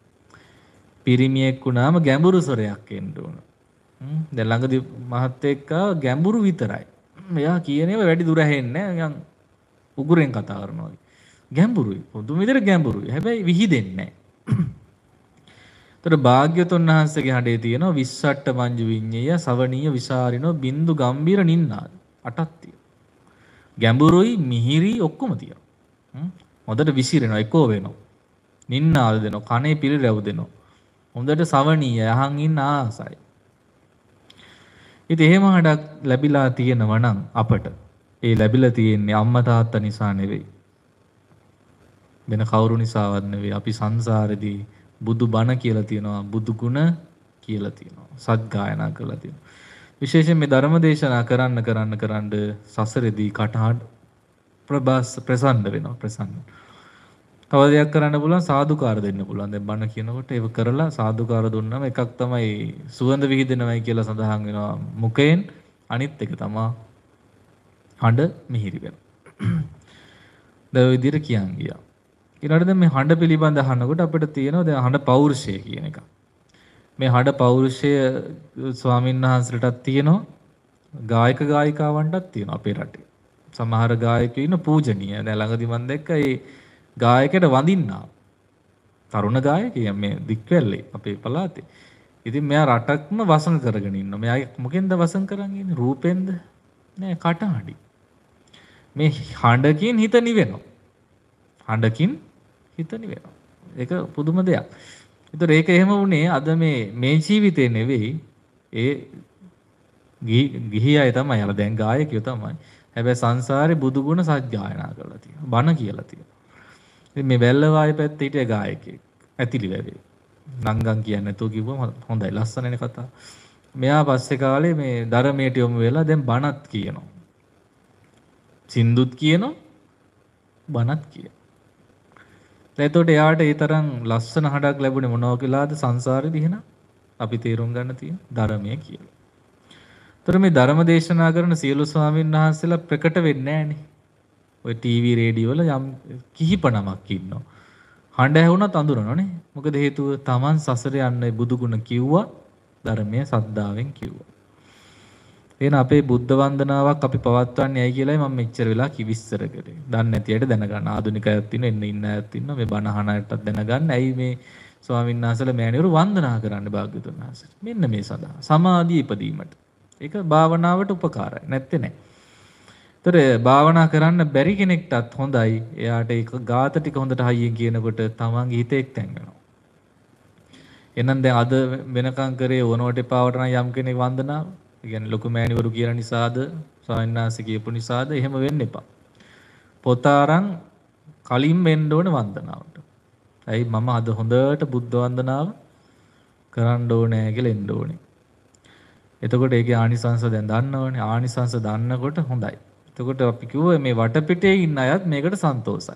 පිරිමියෙක් වුණාම ගැඹුරු ස්වරයක් එන්න ඕන. දැන් ළඟදී මහත්තයෙක් ගැඹුරු විතරයි. එයා කියන ඒවා වැඩි දුර ඇහෙන්නේ නැහැ. නිකන් උගුරෙන් කතා කරනවා වගේ. ගැඹුරුයි. පොදු විදිහට ගැඹුරුයි. හැබැයි විහිදෙන්නේ නැහැ. ඒතර භාග්‍යතුන් වහන්සේගේ හඬේ තියෙනවා විස්සට්ට මංජු විඤ්ඤය සවණීය විසාරිනෝ බින්දු ගම්බීර නින්නාද. අටක් තියෙනවා. ගැඹුරුයි මිහිරි ඔක්කොම තියෙනවා. හොඳට විසිරෙනවා එකෝ වෙනවා. නින්නාද දෙනවා. කනේ පිළිරැව් දෙනවා. හොඳට සවණීය අහන් ඉන්න ආසයි. ඉතින් එහෙම හඩක් ලැබිලා තියෙනවා නම් අපට ඒ ලැබිලා තියෙන්නේ අම්මා තාත්තා නිසා නෙවෙයි. වෙන කවුරු නිසාවත් නෙවෙයි. අපි සංසාරේදී බුදු බණ කියලා තියෙනවා, බුදු ගුණ කියලා තියෙනවා, සත් ගායනා කරලා තියෙනවා. විශේෂයෙන් මේ ධර්ම දේශනා කරන්න කරන්න කරන්න සසරේදී කටහඬ ප්‍රබස් ප්‍රසන්න වෙනවා ප්‍රසන්න. තව දෙයක් කරන්න පුළුවන් සාදුකාර දෙන්න පුළුවන්. දැන් බණ කියනකොට ඒක කරලා සාදුකාර දුන්නම එකක් තමයි සුවඳ විහිදෙනවයි කියලා සඳහන් වෙනවා මුඛයෙන්. අනිත් එක තමයි හඬ මිහිරි වෙනවා. දැන් ඔය විදිහට කියන් ගියා. ඊළඟට දැන් මේ හඬ පිළිබඳ අහනකොට අපිට තියෙනවා දැන් හඬ පෞරුෂය කියන එක. මේ හඬ පෞරුෂය ස්වාමීන් වහන්සේලටත් තියෙනවා. ගායක ගායිකාවන්ටත් තියෙනවා අපේ රටේ. සමහර ගායකයෝ ඉන්න පූජනීය. දැන් ළඟදි මම දැක්ක ඒ ගායකයට වඳින්නා. තරුණ ගායකයා මේ දික්වැල්ලේ අපේ පළාතේ. ඉතින් මෙයා රටක්ම වසඟ කරගෙන ඉන්නවා. මෙයා මොකෙන්ද වසඟ කරන් ඉන්නේ? රූපෙන්ද? නෑ කටහඬි. මේ හඬකින් හිත නිවෙනවා. හඬකින් හිත නිවෙනවා. ඒක පුදුම දෙයක්. ඒතර ඒක එහෙම වුණේ අද මේ මේ ජීවිතේ නෙවෙයි ඒ ගිහි අය තමයි අර දැන් ගායකයෝ තමයි. හැබැයි සංසාරේ බුදු ගුණ සජ්ජායනා කරලා තියෙනවා. බණ කියලා තියෙනවා. ඉතින් මේ වැල්ලවාය පැත්තේ හිටිය ගායකයෙක් ඇතිලි වැවේ. නංගන් කියන්නේ නැතුව කිව්වම හොඳයි ලස්සනනේ කතාව. මෙයා පස්සේ කාලේ මේ ධර්මයට යොමු වෙලා දැන් බණත් කියනවා. සින්දුත් කියනවා බණත් කියනවා. එතකොට එයාට ඒ තරම් ලස්සන හඬක් ලැබුණේ මොනවා කියලාද සංසාරේදී එහෙනම් අපි තේරුම් ගන්න තියෙන ධර්මයේ කියලා. ඒතර මේ ධර්ම දේශනා කරන සියලු ස්වාමීන් වහන්සේලා ප්‍රකට වෙන්නේ නැහනේ. ඔය ටීවී රේඩියෝ වල යම් කිහිප නමක් ඉන්නවා. හඬ ඇහුණත් අඳුරනවනේ. මොකද හේතුව Taman සසරේ යන්නේ බුදු ගුණ කිව්වා ධර්මයේ සද්ධාවෙන් කිව්වා. එහෙනම් අපේ බුද්ධ වන්දනාවක් අපි පවත්වන්නේ ඇයි කියලායි මම මෙච්චර වෙලා කිවිස්සර කරේ. දන්නේ නැති අයට දැනගන්න. ආධුනික අයත් ඉන්න එන්න ඉන්න අයත් ඉන්න මේ බණ අහන අයටත් දැනගන්න. ඇයි මේ ස්වාමීන් වහන්සේලා මෑණිවරු වන්දනා කරන්න භාග්‍යවතුන් වහන්සේ. මෙන්න මේ සඳහා සමාධිය ඉපදීමට. ඒක භාවනාවට උපකාරයි. නැත්තේ නෑ. ඒතර භාවනා කරන්න බැරි කෙනෙක්ටත් හොඳයි. එයාට ඒක ગાත ටික හොඳට හයියෙන් කියනකොට තමන්ගේ හිතේ එක්තැන් වෙනවා. එහෙනම් දැන් අද වෙනකම් කරේ ඕනවට එපාවට නම් යම් කෙනෙක් වන්දනාව ඒ කියන්නේ ලොකු මෑණිවරු කියලා නිසාද ස්වාමීන් වහන්සේ කියපු නිසාද එහෙම වෙන්න එපා. පොත අරන් කලින් වෙන්න ඕන වන්දනාවට. ඇයි මම අද හොඳට බුද්ධ වන්දනාව කරන්න ඕනේ කියලා එන්න ඕනේ. එතකොට ඒකේ ආනිසංස දැන් දන්නවනේ. ආනිසංස දන්නකොට හොඳයි. එතකොට අපි කිව්වේ මේ වටපිටේ ඉන්න අයත් මේකට සන්තෝසයි.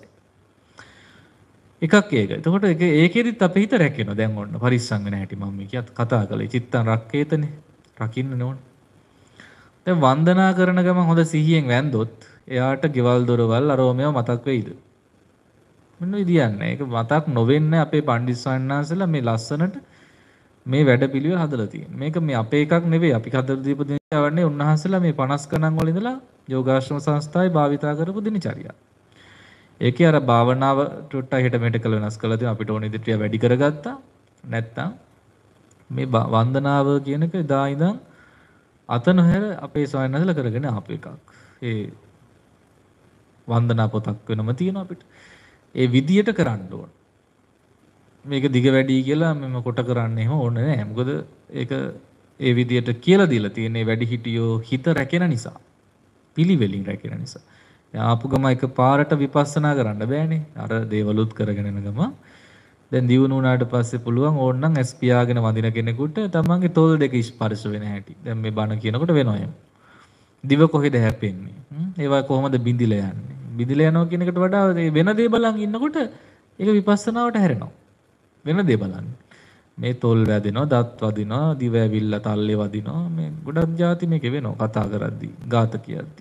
එකක් ඒක. එතකොට ඒක ඒකෙදිත් අපේ හිත රැකෙනවා. දැන් ඔන්න පරිස්සම් වෙන හැටි මම කියත් කතා කළේ. චිත්තං රක්කේතනේ. රකින්න ඕන. දැන් වන්දනා කරන ගමන් හොඳ සිහියෙන් වැන්දොත් එයාට ගෙවල් දොරවල් අරෝමේව මතක් වෙයිද? මොන විදියන්නේ. ඒක මතක් නොවෙන්නේ අපේ පණ්ඩිත ස්වාමීන්වහන්සේලා මේ ලස්සනට මේ වැඩපිළිවෙල හදලා තියෙනවා. මේක මේ අපේ එකක් නෙවෙයි. අපි හදලා දීපු දිනචරියාවන්නේ උන්වහන්සේලා මේ පනස් ගණන් වල ඉඳලා යෝගාශ්‍රම සංස්ථාවේ භාවිතා කරපු දිනචරියා. ඒකේ අර භාවනාව ටොට්ට හිට මෙට කළ වෙනස් කළා තියෙනවා. අපිට ඕන ඉදිරිය වැඩි කරගත්තා. නැත්තම් මේ වන්දනාව කියන එක එදා ඉඳන් අත නොහැර අපේ ස්වාමීන් කරගෙන ආපු එකක්. ඒ වන්දනා පොතක් වෙනම තියෙනවා අපිට. ඒ විදියට කරන්න ඕන. මේක දිග වැඩි කියලා මම කොට කරන්න එහෙම ඕනේ නැහැ. මොකද ඒක ඒ විදියට කියලා දීලා තියෙන්නේ වැඩි හිටියෝ හිත රැකෙන නිසා. පිළිවෙලින් රැකෙන නිසා. ආපු ගම එක පාරට විපස්සනා කරන්න බෑනේ. අර දේවලුත් කරගෙන යන ගම. දැන් දියුණු වුණාට පස්සේ පුළුවන් ඕනනම් එස් පියාගෙන වදින කෙනෙකුට තමන්ගේ තොල් දෙක ස්පර්ශ වෙන හැටි. දැන් මේ බණ කියනකොට වෙනවා එහෙම. දිව කොහෙද හැපෙන්නේ? ඒවා කොහොමද බිඳිලා යන්නේ? බිඳිලා යනවා කියන එකට වඩා වෙන දේ බලන් ඉන්නකොට ඒක විපස්සනාවට හැරෙනවා. වෙන දේ බලන්න. මේ තොල් වැදෙනවා, දත් වදිනවා, දිව ඇවිල්ලා තල්ලේ වදිනවා. මේ ගොඩක් જાති මේක වෙනවා කතා කරද්දී, ગાත කියද්දී.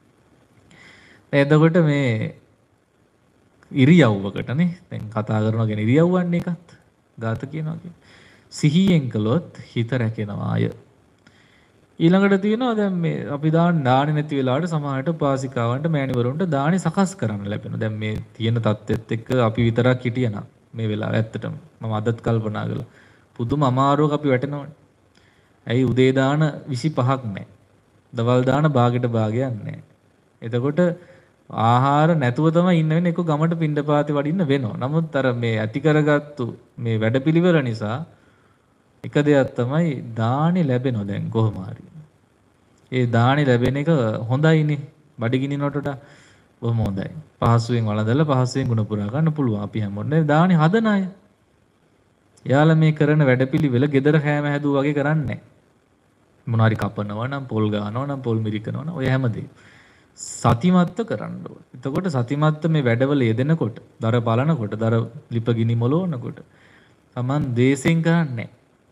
එතකොට මේ ඉරියව්වකටනේ දැන් කතා කරනවා කියන ඉරියව්වන්නේ එකත් ગાත කියනවා කියන්නේ. සිහියෙන් කළොත් හිත රැකෙනවා අය. ඊළඟට තියෙනවා දැන් මේ අපි දාන දාන්නේ නැති වෙලාවට සමහරට උපාසිකාවන්ට මෑණිවරුන්ට දානි සකස් කරන්න ලැබෙනවා. දැන් මේ තියෙන தත්ත්වෙත් එක්ක අපි විතරක් හිටියනම් මේ වෙලාව ඇත්තටම මම අදත් කල්පනා කළා. පුදුම අමාරුවක අපි වැටෙනවනේ. ඇයි උදේ දාන විසිපහක් නැහැ. දවල් දාන භාගෙට භාගයක් නැහැ. එතකොට ආහාර නැතුව තමයි ඉන්න වෙන්නේ. එක්ක ගමට පින්ඩපාතේ වඩින්න වෙනවා. නමුත් අර මේ ඇති කරගත්තු මේ වැඩපිළිවෙල නිසා එක දෙයක් තමයි දානි ලැබෙනවා දැන් කොහොම හරි. ඒ දානි ලැබෙන එක හොඳයිනේ. බඩගිනිනට වඩා බොහොම හොඳයි. පහසුවෙන් වළඳලා පහසුවෙන් ගුණ පුරා ගන්න පුළුවන්. අපි හැමෝටම දානි හදන අය. එයාලා මේ කරන වැඩපිළිවෙල gedara කෑම හැදුවා වගේ කරන්නේ නැහැ. මොනාරි කපනවා නම් පොල් ගානවා නම් පොල් මිරිකනවා නම් ඔය හැමදේම සතිමත්ව කරන්න ඕනේ. එතකොට සතිමත්ව මේ වැඩවල යෙදෙනකොට, දර බලනකොට, දර ලිපගිනි මොලවනකොට Taman දේශෙන් කරන්නේ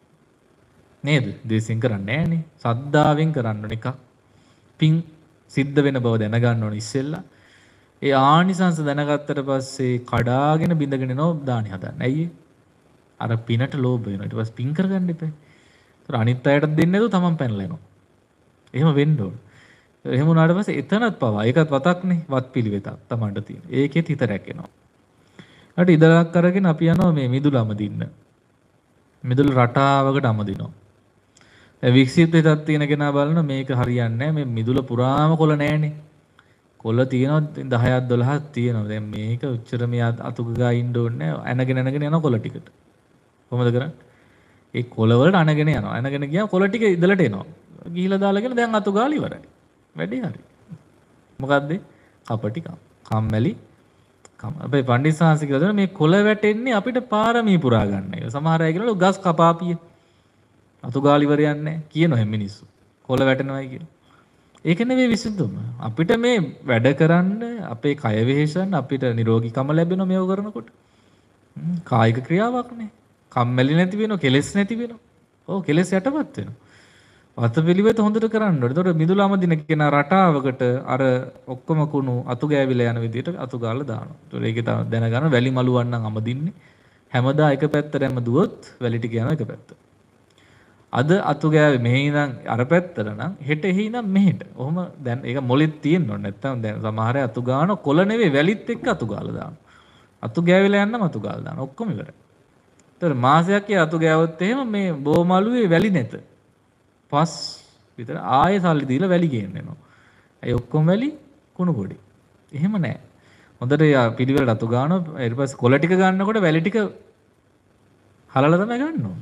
නේද? දේශෙන් කරන්නේ නැහනේ. සද්ධාවෙන් කරන්න ඕනේ එකක්. පින් සිද්ධ වෙන බව දැනගන්න ඕනේ ඉස්සෙල්ලා. ඒ ආනිසංස දැනගත්තට පස්සේ කඩාගෙන බින්දගෙන නෝ දානි හදන්න. ඇයි? අර පිනට ලෝභ වෙනවා. ඊට පස්සේ පින් කරගන්න එපා. ඒතර අනිත් අයට දෙන්නේ නැතුව Taman පැනලා එනවා. එහෙම වෙන්න ඕනේ. එහෙම වුණාට පස්සේ එතනත් පවා ඒකත් වතක්නේ වත් පිළිවෙතක් Tamanට තියෙන. ඒකෙත් හිත රැකෙනවා. ඊට ඉදලක් අරගෙන අපි යනවා මේ මිදුල අමදින්න. මිදුල රටාවකට අමදිනවා. දැන් වික්ෂිප්ත හිතක් තියෙන කෙනා බලන මේක හරියන්නේ නැහැ. මේ මිදුල පුරාම කොළ නැහැනේ. කොළ තියෙනවා දහයක් දොළහක් තියෙනවා. දැන් මේක උච්චර මේ අතුක ගා ඉන්න ඕනේ නැහැ. ඇනගෙන ඇනගෙන යනවා කොළ ටිකට. කොහොමද කරන්නේ? ඒ කොළ වලට අනගෙන යනවා. අනගෙන ගියාම කොළ ටික ඉදලට එනවා. ගිහිලා දාලා කියලා දැන් අතු ගාලා ඉවරයි. වැඩේ හරි. මොකද්ද? කපටි කම්. කම්මැලි කම. අපේ පණ්ඩිත සාංශ කියලා දෙන මේ කොළ වැටෙන්නේ අපිට පාරමී පුරා ගන්න එක. සමහර අය කියනවා ගස් කපාපිය. අතු ගාලා ඉවරයක් නැහැ. කියනවා එහෙම මිනිස්සු. කොළ වැටෙනවායි කියලා. ඒක නෙවෙයි විසුද්ධුම. අපිට මේ වැඩ කරන්න අපේ කය වෙහෙසන්න අපිට නිරෝගීකම ලැබෙනවා මේව කරනකොට. කායික ක්‍රියාවක්නේ. කම්මැලි නැති වෙනවා, කෙලෙස් නැති වෙනවා. ඔව් කෙලෙස් යටපත් වෙනවා. වතපිලිවෙත හොඳට කරන්න ඕනේ. ඒතකොට මිදුලම දින කියන රටාවකට අර ඔක්කොම කුණු අතු ගෑවිලා යන විදිහට අතු ගාලා දානවා. ඒතකොට ඒක දැනගන්න වැලි මලුවන් නම් අමදින්නේ. හැමදා එක පැත්තට යමදුවොත් වැලි ටික යනවා එක පැත්තට. අද අතු ගෑවේ මෙහි ඉඳන් අර පැත්තට නම් හෙට එහි ඉඳන් මෙහෙට. ඔහොම දැන් ඒක මොලෙත් තියෙන්න ඕනේ. නැත්තම් දැන් සමහර අය අතු ගාන කොළ නෙවෙයි වැලිත් එක්ක අතු ගාලා දානවා. අතු ගෑවිලා යන්නම අතු ගාලා දානවා. ඔක්කොම ඉවරයි. ඒතර මාසයක් ය අතු ගෑවොත් එහෙම මේ බෝමලුවේ වැලි නැත. පස් විතර ආයෙ සල්ලි දීලා වැලි ගේන්න එනවා. ඒ ඔක්කොම වැලි කුණු පොඩි. එහෙම නැහැ. හොඳට පිළිවෙලට අතු ගන්නවා. ඊට පස්සේ කොළ ටික ගන්නකොට වැලි ටික හලලා තමයි ගන්න ඕනේ.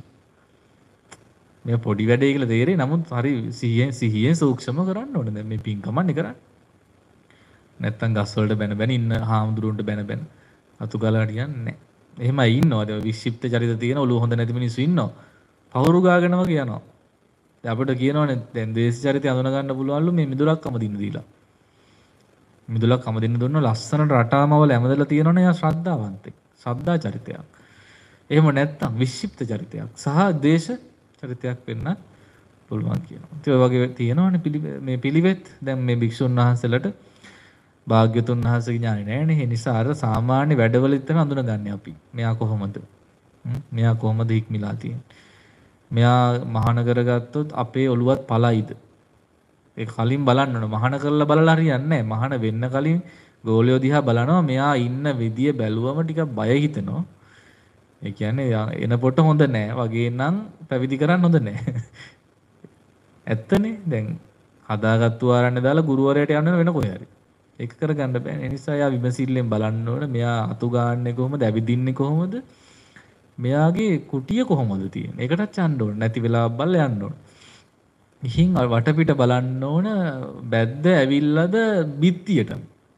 මේ පොඩි වැඩේ කියලා තේරෙයි. නමුත් හරි සිහියෙන් සිහියෙන් සූක්ෂම කරන්න ඕනේ. දැන් මේ පින්කමන්නේ කරන්නේ. නැත්තම් ගස් වලට බැන බැන ඉන්න හාමුදුරුවන්ට බැන බැන අතු ගාලා හරියන්නේ නැහැ. එහෙමයි ඉන්නවා. දැන් වික්ෂිප්ත චරිත තියෙන ඔළුව හොඳ නැති මිනිස්සු ඉන්නවා. පවුරු ගාගෙනම කියනවා. දැන් අපිට කියනවනේ දැන් දේශ චරිතය අඳුන ගන්න පුළුවන්ලු මේ මිදුලක් අමදින්න දීලා. මිදුලක් අමදින්න දුන්න ලස්සනට රටාමවල ඇමදලා තියෙනවනේ යා ශ්‍රද්ධාවන්තෙක්. ශ්‍රද්ධා චරිතයක්. එහෙම නැත්තම් වික්ෂිප්ත චරිතයක් සහ දේශ චරිතයක් වෙන්න පුළුවන් කියනවා. ඒ වගේ තියෙනවනේ මේ පිළිවෙත්. දැන් මේ භික්ෂුන් වහන්සේලාට භාග්‍යතුන් වහන්සේගේ ඥානෙ නැහැනේ. ඒ නිසා අර සාමාන්‍ය වැඩවලත් තමයි අඳුනගන්නේ අපි. මෙයා කොහොමද? මෙයා කොහොමද හික්මිලා තියෙන්නේ? මෙයා මහාන කරගත්තොත් අපේ ඔළුවත් පළයිද? ඒ කලින් බලන්න ඕන. මහාන කරලා බලලා හරියන්නේ නැහැ. මහාන වෙන්න කලින් ගෝලියෝ දිහා බලනවා. මෙයා ඉන්න විදිය බැලුවම ටිකක් බය හිතෙනවා. ඒ කියන්නේ එන පොට හොඳ නැහැ වගේ නම් පැවිදි කරන්න හොඳ නැහැ. ඇත්තනේ. දැන් හදාගත්තු ආරණ්‍ය දාලා ගුරුවරයාට යන්න වෙන කොහේ හරි. ඒක කරගන්න බෑ. ඒ නිසා යා විමසිල්ලෙන් බලන්න ඕන. මෙයා අතු ගාන්නේ කොහොමද? ඇවිදින්නේ කොහොමද? මෙයාගේ කුටිය කොහොමද තියෙන්නේ? ඒකටත් යන්න ඕන. නැති වෙලාවක් බලලා යන්න ඕන. ඉහින් වටපිට බලන්න ඕන බැද්ද ඇවිල්ලාද බිත්තියට.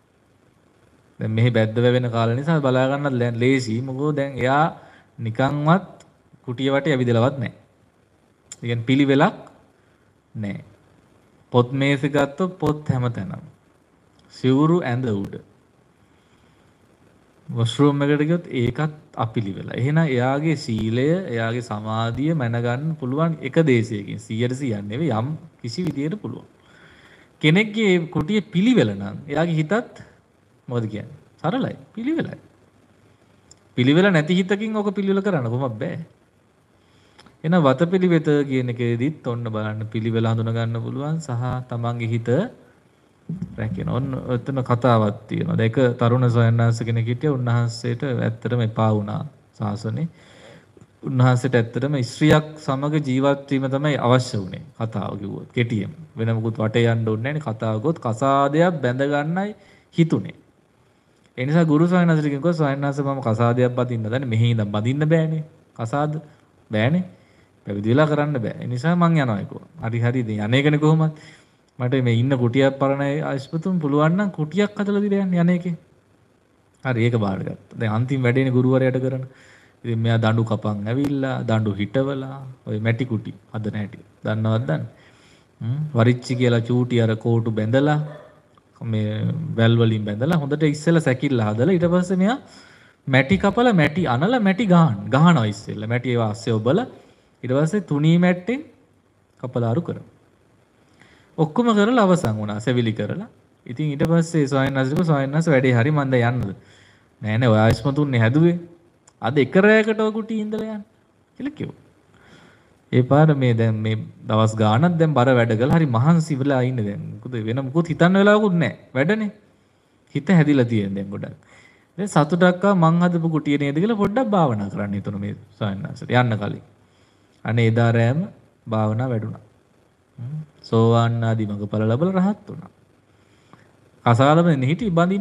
දැන් මෙහි බැද්ද වැවෙන කාල නිසා බලා ගන්නත් දැන් ලේසි. මොකද දැන් එයා නිකන්වත් කුටිය වටේ ඇවිදලවත් නැහැ. ඒ කියන්නේ පිළිවෙලක් නැහැ. පොත් මේසෙ ගත්තොත් පොත් හැමතැනම. සිවුරු ඇඳ උඩ. වොෂ්රූම් එකට ගියොත් ඒකත් අපිලිවෙලා. එහෙනම් එයාගේ සීලය, එයාගේ සමාධිය මැනගන්න පුළුවන් එක දේශයකින් සීයට සීයක් නෙවෙයි යම් කිසි විදියකට පුළුවන්. කෙනෙක්ගේ කුටියේ පිළිවෙල නම් එයාගේ හිතත් මොකද කියන්නේ? සරලයි, පිළිවෙලයි. පිළිවෙල නැති හිතකින් ඔක පිළිවෙල කරන්න කොහොමද බෑ. එහෙනම් වතපිළිවෙත කියන එකේදීත් ඔන්න බලන්න පිළිවෙල හඳුනා ගන්න පුළුවන් සහ තමන්ගේ හිත රැකෙන. ඔන්න එතන කතාවක් තියෙනවා. ඒක තරුණ සයන්නාංශ කෙනෙක් හිටියා. උන්වහන්සේට ඇත්තටම එපා වුණා සාසනේ. උන්වහන්සේට ඇත්තටම ස්ත්‍රියක් සමග ජීවත් වීම තමයි අවශ්‍ය වුණේ. කතාව කිව්වොත් කෙටියෙන්. වෙන මොකුත් වටේ යන්න ඕනේ නැහැ නේ. කතාව ගොත් කසාදයක් බැඳ ගන්නයි හිතුනේ. ඒ නිසා ගුරු සයන්නාංශට කිව්වා සයන්නාංශ මම කසාදයක් බඳින්න දන්නේ. මෙහි ඉඳන් බඳින්න බෑනේ. කසාද බෑනේ. පැවිදි වෙලා කරන්න බෑ. ඒ නිසා මං යනවා ඒකෝ. හරි හරි ඉතින් අනේකනේ කොහොමද? මට මේ ඉන්න කුටියක් පරණයි ආස්පතුන් පුළුවන් නම් කුටියක් හදලා දීලා යන්න යන්නේකේ. හරි ඒක බාරගත්තා. දැන් අන්තිම වැඩේනේ ගුරුවරයාට කරන. ඉතින් මෙයා දඬු කපන් ඇවිල්ලා දඬු හිටවලා ওই මැටි කුටි හදන හැටි. දන්නවද දන්නේ? හ්ම් වරිච්චි කියලා චූටි අර කෝටු බැඳලා මේ වැල් වලින් බැඳලා හොඳට ඉස්සෙල්ලා සැකිල්ල හදලා ඊට පස්සේ මෙයා මැටි කපලා මැටි අනලා මැටි ගහන ගහනවා ඉස්සෙල්ලා මැටි ඒවා ASCII ඔබලා ඊට පස්සේ තුනී මැට්ටෙන් කපලාරු කරනවා ඔක්කොම කරලා අවසන් වුණා සෙවිලි කරලා ඉතින් ඊට පස්සේ ස්වාමීන් වහන්සේ ස්වාමීන් වහන්සේ වැඩේ හරි මන්ද යන්නද නෑ නෑ ඔය ආයස්මතුන්නේ හැදුවේ අද එක රැයකට ඔය කුටි ඉඳලා යන්න කියලා කිව්වා ඒ පාර මේ දැන් මේ දවස් ගාණක් දැන් බර වැඩ කරලා හරි මහන්සි වෙලා ඉන්නේ දැන් මොකද වෙන මොකුත් හිතන්න වෙලාවකුත් නැහැ වැඩනේ හිත හැදිලා තියෙන දැන් ගොඩක් දැන් සතුටක් ආ මං හදපු කුටිය නේද කියලා පොඩ්ඩක් භාවනා කරන්න හිතුණා මේ සයන්නාසට යන්න කලින් අනේ එදා රෑම භාවනා වැඩුණා සෝවාන් ආදී මඟඵල ලැබලා රහත් වුණා කසාලම හිටි බඳින්න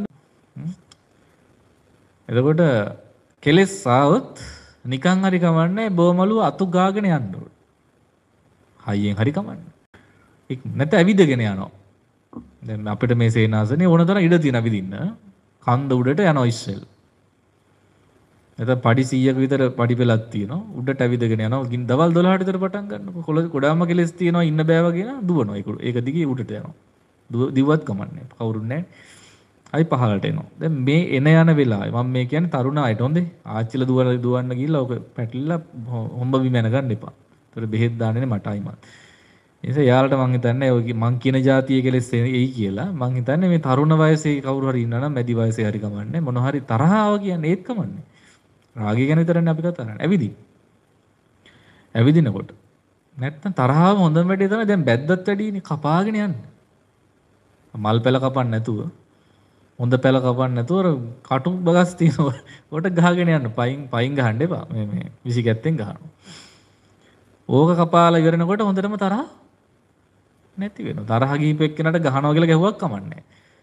එතකොට කෙලෙස් ආවොත් නිකන් හරි කමන්නේ බොමලුව අතු ගාගෙන යන්න ඕන. හයියෙන් හරි කමන්නේ. ඒක නැත්නම් ඇවිදගෙන යනවා. දැන් අපිට මේ සේනාසනේ ඕන තරම් ඉඩ තියෙන ඇවිදින්න. කන්ද උඩට යනවා ඉස්සෙල්. නැත්නම් පඩි සීයක විතර පඩි පෙලක් තියෙනවා. උඩට ඇවිදගෙන යනවා. ගින් දවල් දොළහට විතර පටන් ගන්නකො. කොළ කොඩාම කෙලස් තියෙනවා ඉන්න බෑ වගේ නා දුවනවා. ඒක ඒක දිගේ උඩට යනවා. දිව්වත් කමන්නේ. කවුරුත් නැහැ. අයි පහලට එනවා. දැන් මේ එන යන වෙලාවේ මම මේ කියන්නේ තරුණ අයට හොඳේ. ආච්චිලා දුවන දුවන්න ගිහිල්ලා ඔක පැටලිලා හොම්බ බිම යන ගන්න එපා. ඒතර බෙහෙත් දාන්නේ මට අයිමත්. ඒ නිසා යාළට මං හිතන්නේ ඔය මං කියන જાතිය කෙලෙස් එයි කියලා. මං හිතන්නේ මේ තරුණ වයසේ කවුරු හරි ඉන්නා නම් මැදි වයසේ හරි කමන්නේ. මොන හරි තරහාව කියන්නේ ඒත් කමන්නේ. රාගය ගැන විතරනේ අපි කතා කරන්නේ. ඇවිදින්. ඇවිදිනකොට නැත්තම් තරහාව හොඳම වැඩේ තමයි දැන් බැද්දත් වැඩිනේ කපාගෙන යන්න. මල් පෙළ කපන්න නැතුව හොඳ පැල කපන්න නැතුව අර කටු බගස් තියෙනවා. උඩට ගහගෙන යන්න. පයින් පයින් ගහන්න එපා. මේ මේ විසිකැත්තෙන් ගහනවා. ඕක කපාලා ඉවරනකොට හොඳටම තරහ නැති වෙනවා. තරහ ගිහිප එක්කනට ගහනවා කියලා ගැහුවක් කමන්නේ.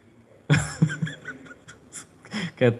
කැත්ත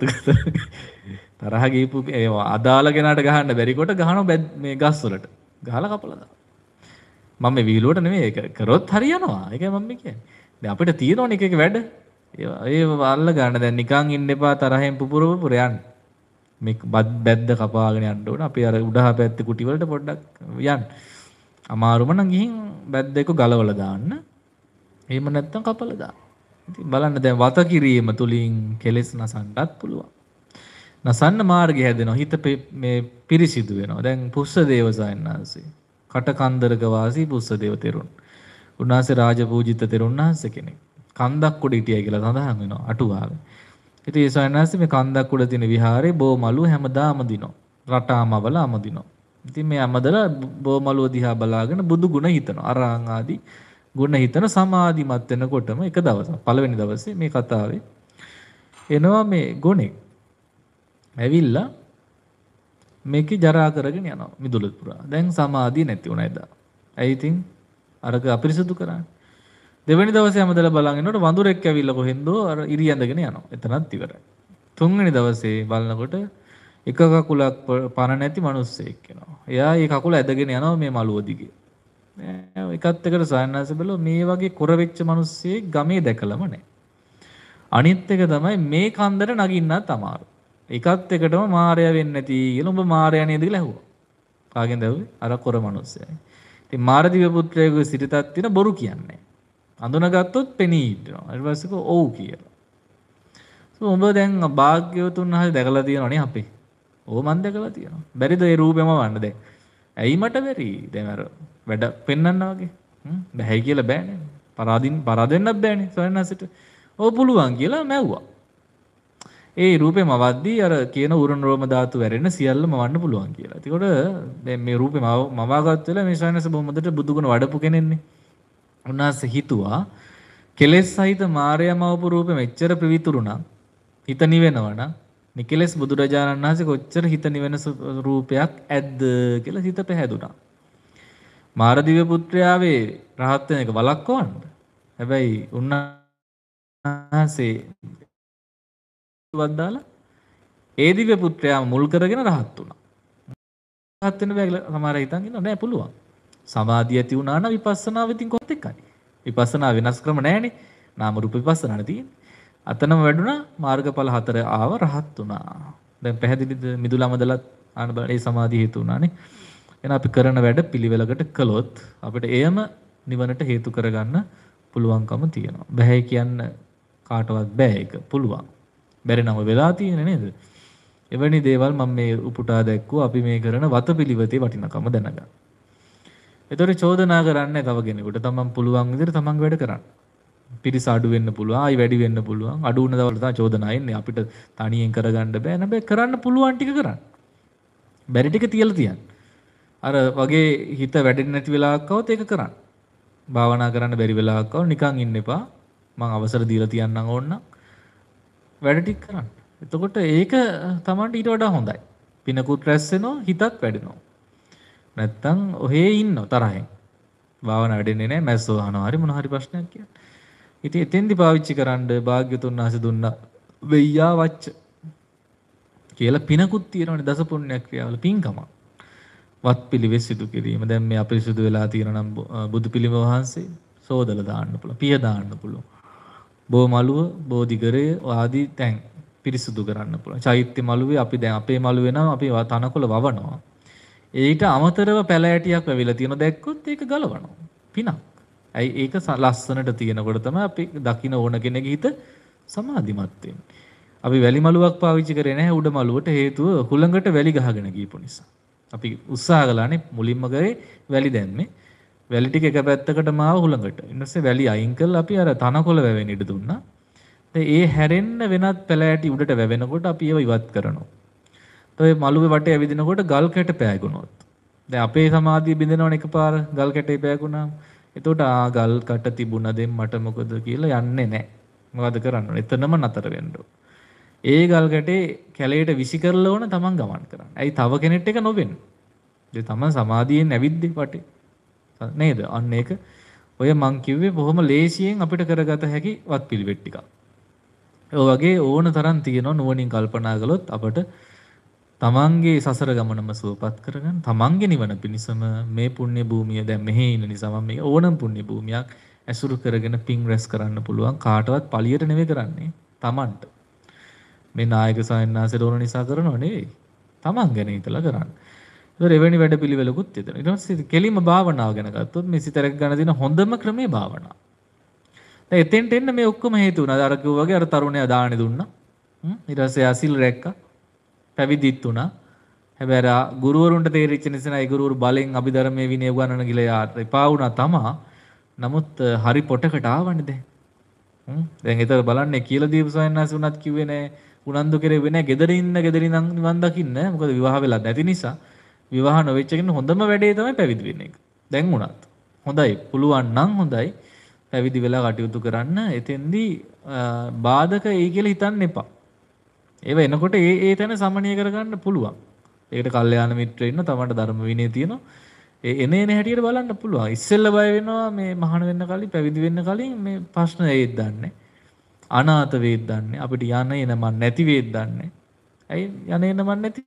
තරහ ගිහිපු ඒවා අදාළ කෙනාට ගහන්න බැරි කොට ගහනවා මේ ගස් වලට. ගහලා කපලා දානවා. මම මේ වීලුවට නෙමෙයි ඒක කරොත් හරියනවා. ඒකයි මම කියන්නේ. දැන් අපිට තියෙනවනේ එක එක වැඩ. ඒ අල්ල ගන්න දැන් නිකන් ඉන්න එපා තරහෙන් පුපුර පුපුර යන්න. මේ බැද්ද කපාගෙන යන්න ඕන. අපි අර උඩහ පැත්තේ කුටි වලට පොඩ්ඩක් යන්න. අමාරුම නම් ගිහින් බැද්ද එක ගලවලා දාන්න. එහෙම නැත්නම් කපලා දාන්න. ඉතින් බලන්න දැන් වත කිරීම තුලින් කෙලෙස් නසන්නත් පුළුවන්. නසන්න මාර්ගය හැදෙනවා. හිත මේ පිරිසිදු වෙනවා. දැන් පුස්සදේව සයන්නාංශේ කටකන්දරක වාසී පුස්සදේව තෙරුන්. උන්වහන්සේ රාජපූජිත තෙරුන් වහන්සේ කෙනෙක්. කන්දක් උඩ හිටියයි කියලා සඳහන් වෙනවා අටුවාවේ. ඉතින් ඒ ස්වාමීන් මේ කන්දක් උඩ තියෙන විහාරේ බෝමලු හැමදාම දිනවා. රටාමවල අමදිනවා. ඉතින් මේ අමදලා බෝමලුව දිහා බලාගෙන බුදු ගුණ හිතනවා. අරහං ආදී ගුණ හිතන සමාධිමත් වෙනකොටම එක දවසක් පළවෙනි දවසේ මේ කතාවේ එනවා මේ ගුණෙක්. ඇවිල්ලා මේකේ ජරා කරගෙන යනවා මිදුල පුරා. දැන් සමාධිය නැති වුණා එදා. ඇයි ඉතින් අරක අපිරිසුදු කරන්නේ? දෙවෙනි දවසේ හැමදලා බලන් ඉන්නකොට වඳුරෙක් ඇවිල්ලා කොහෙන්දෝ අර ඉරි ඇඳගෙන යනවා. එතනත් ඉවරයි. තුන්වෙනි දවසේ බලනකොට එක කකුලක් පණ නැති මිනිස්සෙක් එනවා. එයා ඒ කකුල ඇදගෙන යනවා මේ මළුව දිගේ. එකත් එකට සයන්නාස බැලුවා මේ වගේ කොර වෙච්ච මිනිස්සෙක් ගමේ දැකලම නැහැ. අනිත් එක තමයි මේ කන්දර නගින්නත් අමාරු. එකත් එකටම මාරය වෙන්නේ නැති කියලා උඹ මාරය නේද කියලා ඇහුවා. කාගෙන්ද ඇහුවේ? අර කොර මිනිස්සයා. ඉතින් මාරදිව පුත්‍රයෙකුගේ සිරිතක් තියෙන බොරු කියන්නේ. අඳුනගත්තොත් පෙනී හිටිනවා. ඊට පස්සේ කෝ ඔව් කියලා. සෝ උඹ දැන් භාග්‍යවතුන් වහන්සේ දැකලා තියෙනවනේ අපේ. ඕ මන් දැකලා තියෙනවා. බැරිද ඒ රූපෙම වන්න දැන්? ඇයි මට බැරි? දැන් අර වැඩ පෙන්වන්න වගේ. හ්ම් බැහැ කියලා බෑනේ. පරාදින් පරාදෙන්නත් බෑනේ සොයන්නසිට. ඔව් පුළුවන් කියලා මැව්වා. ඒ රූපෙම වද්දී අර කියන උරුණ රෝම ධාතු වැරෙන්න සියල්ලම වන්න පුළුවන් කියලා. ඒකෝට දැන් මේ රූපෙම මවාගත් වෙලා මේ සොයන්නස බොහොමදට බුදුගුණ වඩපු කෙනෙන්නේ. උන්වහන්සේ හිතුවා කෙලෙස් සහිත මායя මවපු රූපෙ මෙච්චර ප්‍රවිතුරු නම් හිත නිවෙනවා නම් නිකලෙස් බුදුරජාණන් වහන්සේ කොච්චර හිත නිවෙන රූපයක් ඇද්ද කියලා හිත පැහැදුනා. මාරදිව පුත්‍රයාවේ රහත් වෙන එක වළක්වන්න. හැබැයි උන්වහන්සේ වද්දාලා ඒ දිව්‍ය පුත්‍රයාම මුල් කරගෙන රහත් වුණා. රහත් වෙන බෑ කියලා සමහර හිතන් ඉන්නවා නෑ පුළුවන්. සමාධිය ඇති වුණා නම් විපස්සනාව ඉතින් කොහොත් එක්කයි. විපස්සනා වෙනස් ක්‍රම නැහැනේ. නාම රූප විපස්සනානේ තියෙන්නේ. අතනම වැඩුණා මාර්ගඵල හතර ආව රහත් වුණා. දැන් පැහැදිලිද මිදුලමදලත් ආන බලේ සමාධිය හේතු වුණානේ. එහෙනම් අපි කරන වැඩ පිළිවෙලකට කළොත් අපිට එයම නිවනට හේතු කරගන්න පුළුවන්කම තියෙනවා. බෑ කියන්න කාටවත් බෑ ඒක. පුළුවන්. බැරි නම් වෙලා තියෙන්නේ නේද? එවැනි දේවල් මම මේ උපුටා දැක්කුවා අපි මේ කරන වතපිලිවෙතේ වටිනකම දැනගන්න. ඒතකොට චෝදනා කරන්නේ තව කෙනෙකුට තමන් පුළුවන් විදිහට තමන් වැඩ කරන්න. පිරිස අඩු වෙන්න පුළුවන්, ආයි වැඩි වෙන්න පුළුවන්. අඩු වුණ දවල් තමයි චෝදනා එන්නේ. අපිට තනියෙන් කරගන්න බෑ. නැබැයි කරන්න පුළුවන් ටික කරන්න. බැරි ටික තියලා තියන්න. අර වගේ හිත වැඩෙන්නේ නැති වෙලාවක આવත් ඒක කරන්න. භාවනා කරන්න බැරි වෙලාවක આવත් නිකන් ඉන්න එපා. මම අවසර දීලා තියන්නම් ඕන්න. වැඩ ටික කරන්න. එතකොට ඒක තමන්ට ඊට වඩා හොඳයි. පිනකුත් රැස් වෙනවා, හිතත් වැඩෙනවා. නැත්තම් ඔහේ ඉන්නව තරහෙන්. භාවනා වැඩෙන්නේ නැහැ, මැස්සෝ අහනවා හරි මොන හරි ප්‍රශ්නයක් කියන්නේ. ඉතින් එතෙන්දි පාවිච්චි කරන්න භාග්‍යතුන් වහන්සේ දුන්න වෙయ్యා වච්ච කියලා පිනකුත් තියෙනවනේ දස පුණ්‍ය ක්‍රියාවල පින්කම. වත් පිළිවෙත් සිදු කිරීම. දැන් මේ අපිරිසුදු වෙලා තියෙන නම් බුදු පිළිම වහන්සේ සෝදලා දාන්න පුළුවන්. පිය දාන්න පුළුවන්. බෝ මළුව, බෝධිගරය ආදී තැන් පිරිසුදු කරන්න පුළුවන්. චෛත්‍ය මළුවේ අපි දැන් අපේ මළුවේ නම් අපි තනකොළ වවනවා. ඊට අමතරව පැල ඇටියක් වැවිලා තියෙන දැක්කොත් ඒක ගලවනවා. පිනක්. ඇයි ඒක ලස්සනට තියෙනකොට තමයි අපි දකින්න ඕන කෙනෙක්ගේ හිත සමාධිමත් වෙන්නේ. අපි වැලි මළුවක් පාවිච්චි කරේ නැහැ උඩ මළුවට හේතුව හුළඟට වැලි ගහගෙන ගියපු නිසා. අපි උත්සාහ කළානේ මුලින්ම කරේ වැලි දැම්මේ. වැලි ටික එක පැත්තකටම ආව හුළඟට. ඊට පස්සේ වැලි අයින් කරලා අපි අර තනකොළ වැවෙන්න ඉඩ දුන්නා. දැන් ඒ හැරෙන්න වෙනත් පැල ඇටි උඩට වැවෙනකොට අපි ඒව ඉවත් කරනවා. තව මළුවේ වටේ ඇවිදිනකොට ගල් කැට පෑගුණොත්. දැන් අපේ සමාධිය බින්දනවනේ එකපාර ගල් කැටේ පෑගුණාම. එතකොට ආ ගල් කට තිබුණා දැන් මට මොකද කියලා යන්නේ නැහැ. මොකද කරන්න ඕනේ? එතනම නතර වෙන්න ඕනේ. ඒ ගල් කැටේ කැලේට විසි කරලා ඕන තමන් ගමන් කරන්න. ඇයි තව කෙනෙක් එක නොවෙන්නේ? ඒ තමන් සමාධියෙන් ඇවිද්දේ වටේ. නේද? අන්න ඒක ඔය මං කිව්වේ බොහොම ලේසියෙන් අපිට කරගත හැකි වත්පිළිවෙත් ටිකක්. ඒ වගේ ඕන තරම් තියෙනවා නුවණින් කල්පනා කළොත් අපට තමන්ගේ සසර ගමනම සුවපත් කරගන්න තමන්ගේ නිවන පිණිසම මේ පුණ්‍ය භූමිය දැන් මෙහි ඉන්න නිසා මම මේ ඕනම පුණ්‍ය භූමියක් ඇසුරු කරගෙන පින් රැස් කරන්න පුළුවන් කාටවත් පළියට නෙවෙයි කරන්නේ තමන්ට මේ නායක සයන්නාසෙට ඕන නිසා කරනව නෙවෙයි තමන් ගැන හිතලා කරන්න. ඒතර එවැනි වැඩ පිළිවෙලකුත් තියෙනවා. ඊට පස්සේ කෙලින්ම භාවනාව ගැන ගත්තොත් මේ සිතරක් ගන්න දින හොඳම ක්‍රමේ භාවනාව. දැන් එතෙන්ට එන්න මේ ඔක්කොම හේතු වුණා. අර කිව්වා වගේ අර තරුණයා දාණි දුන්නා. හ්ම් ඊට පස්සේ අසිල් රැක්කා. පැවිදිත් වුණා. හැබැයි අර ගුරුවරුන්ට තේරිච්ච නිසා ඒ ගුරුවරු බලෙන් අභිධර්මයේ විනය උගන්වන ගිල යාට එපා වුණා තමා. නමුත් හරි පොටකට ආවනේ දැන්. හ්ම් දැන් ඒතර බලන්නේ කියලා දීපු සයන්නාසි උනත් කිව්වේ නෑ. උනන්දු කෙරෙව්වේ නෑ. ගෙදර ඉන්න ගෙදර ඉඳන් නිවන් දකින්න. මොකද විවාහ වෙලා නැති නිසා. විවාහ නොවෙච්ච කෙනෙක් හොඳම වැඩේ තමයි පැවිදි වෙන එක. දැන් උනත්. හොඳයි. පුළුවන් නම් හොඳයි. පැවිදි වෙලා කටයුතු කරන්න. එතෙන්දී බාධක එයි කියලා හිතන්න එපා. ඒව එනකොට ඒ ඒ තැන සමනීය කරගන්න පුළුවන්. ඒකට කල්යාණ මිත්‍රය ඉන්න තමන්ට ධර්ම විනය තියෙනවා. ඒ එන එන හැටියට බලන්න පුළුවන්. ඉස්සෙල්ල බය වෙනවා මේ මහාන වෙන්න කලින් පැවිදි වෙන්න කලින් මේ ප්‍රශ්න ඒත් දන්නේ. අනාථ වේත් දන්නේ. අපිට යන එන මන් නැති වේත් දන්නේ. ඇයි යන එන මන් නැති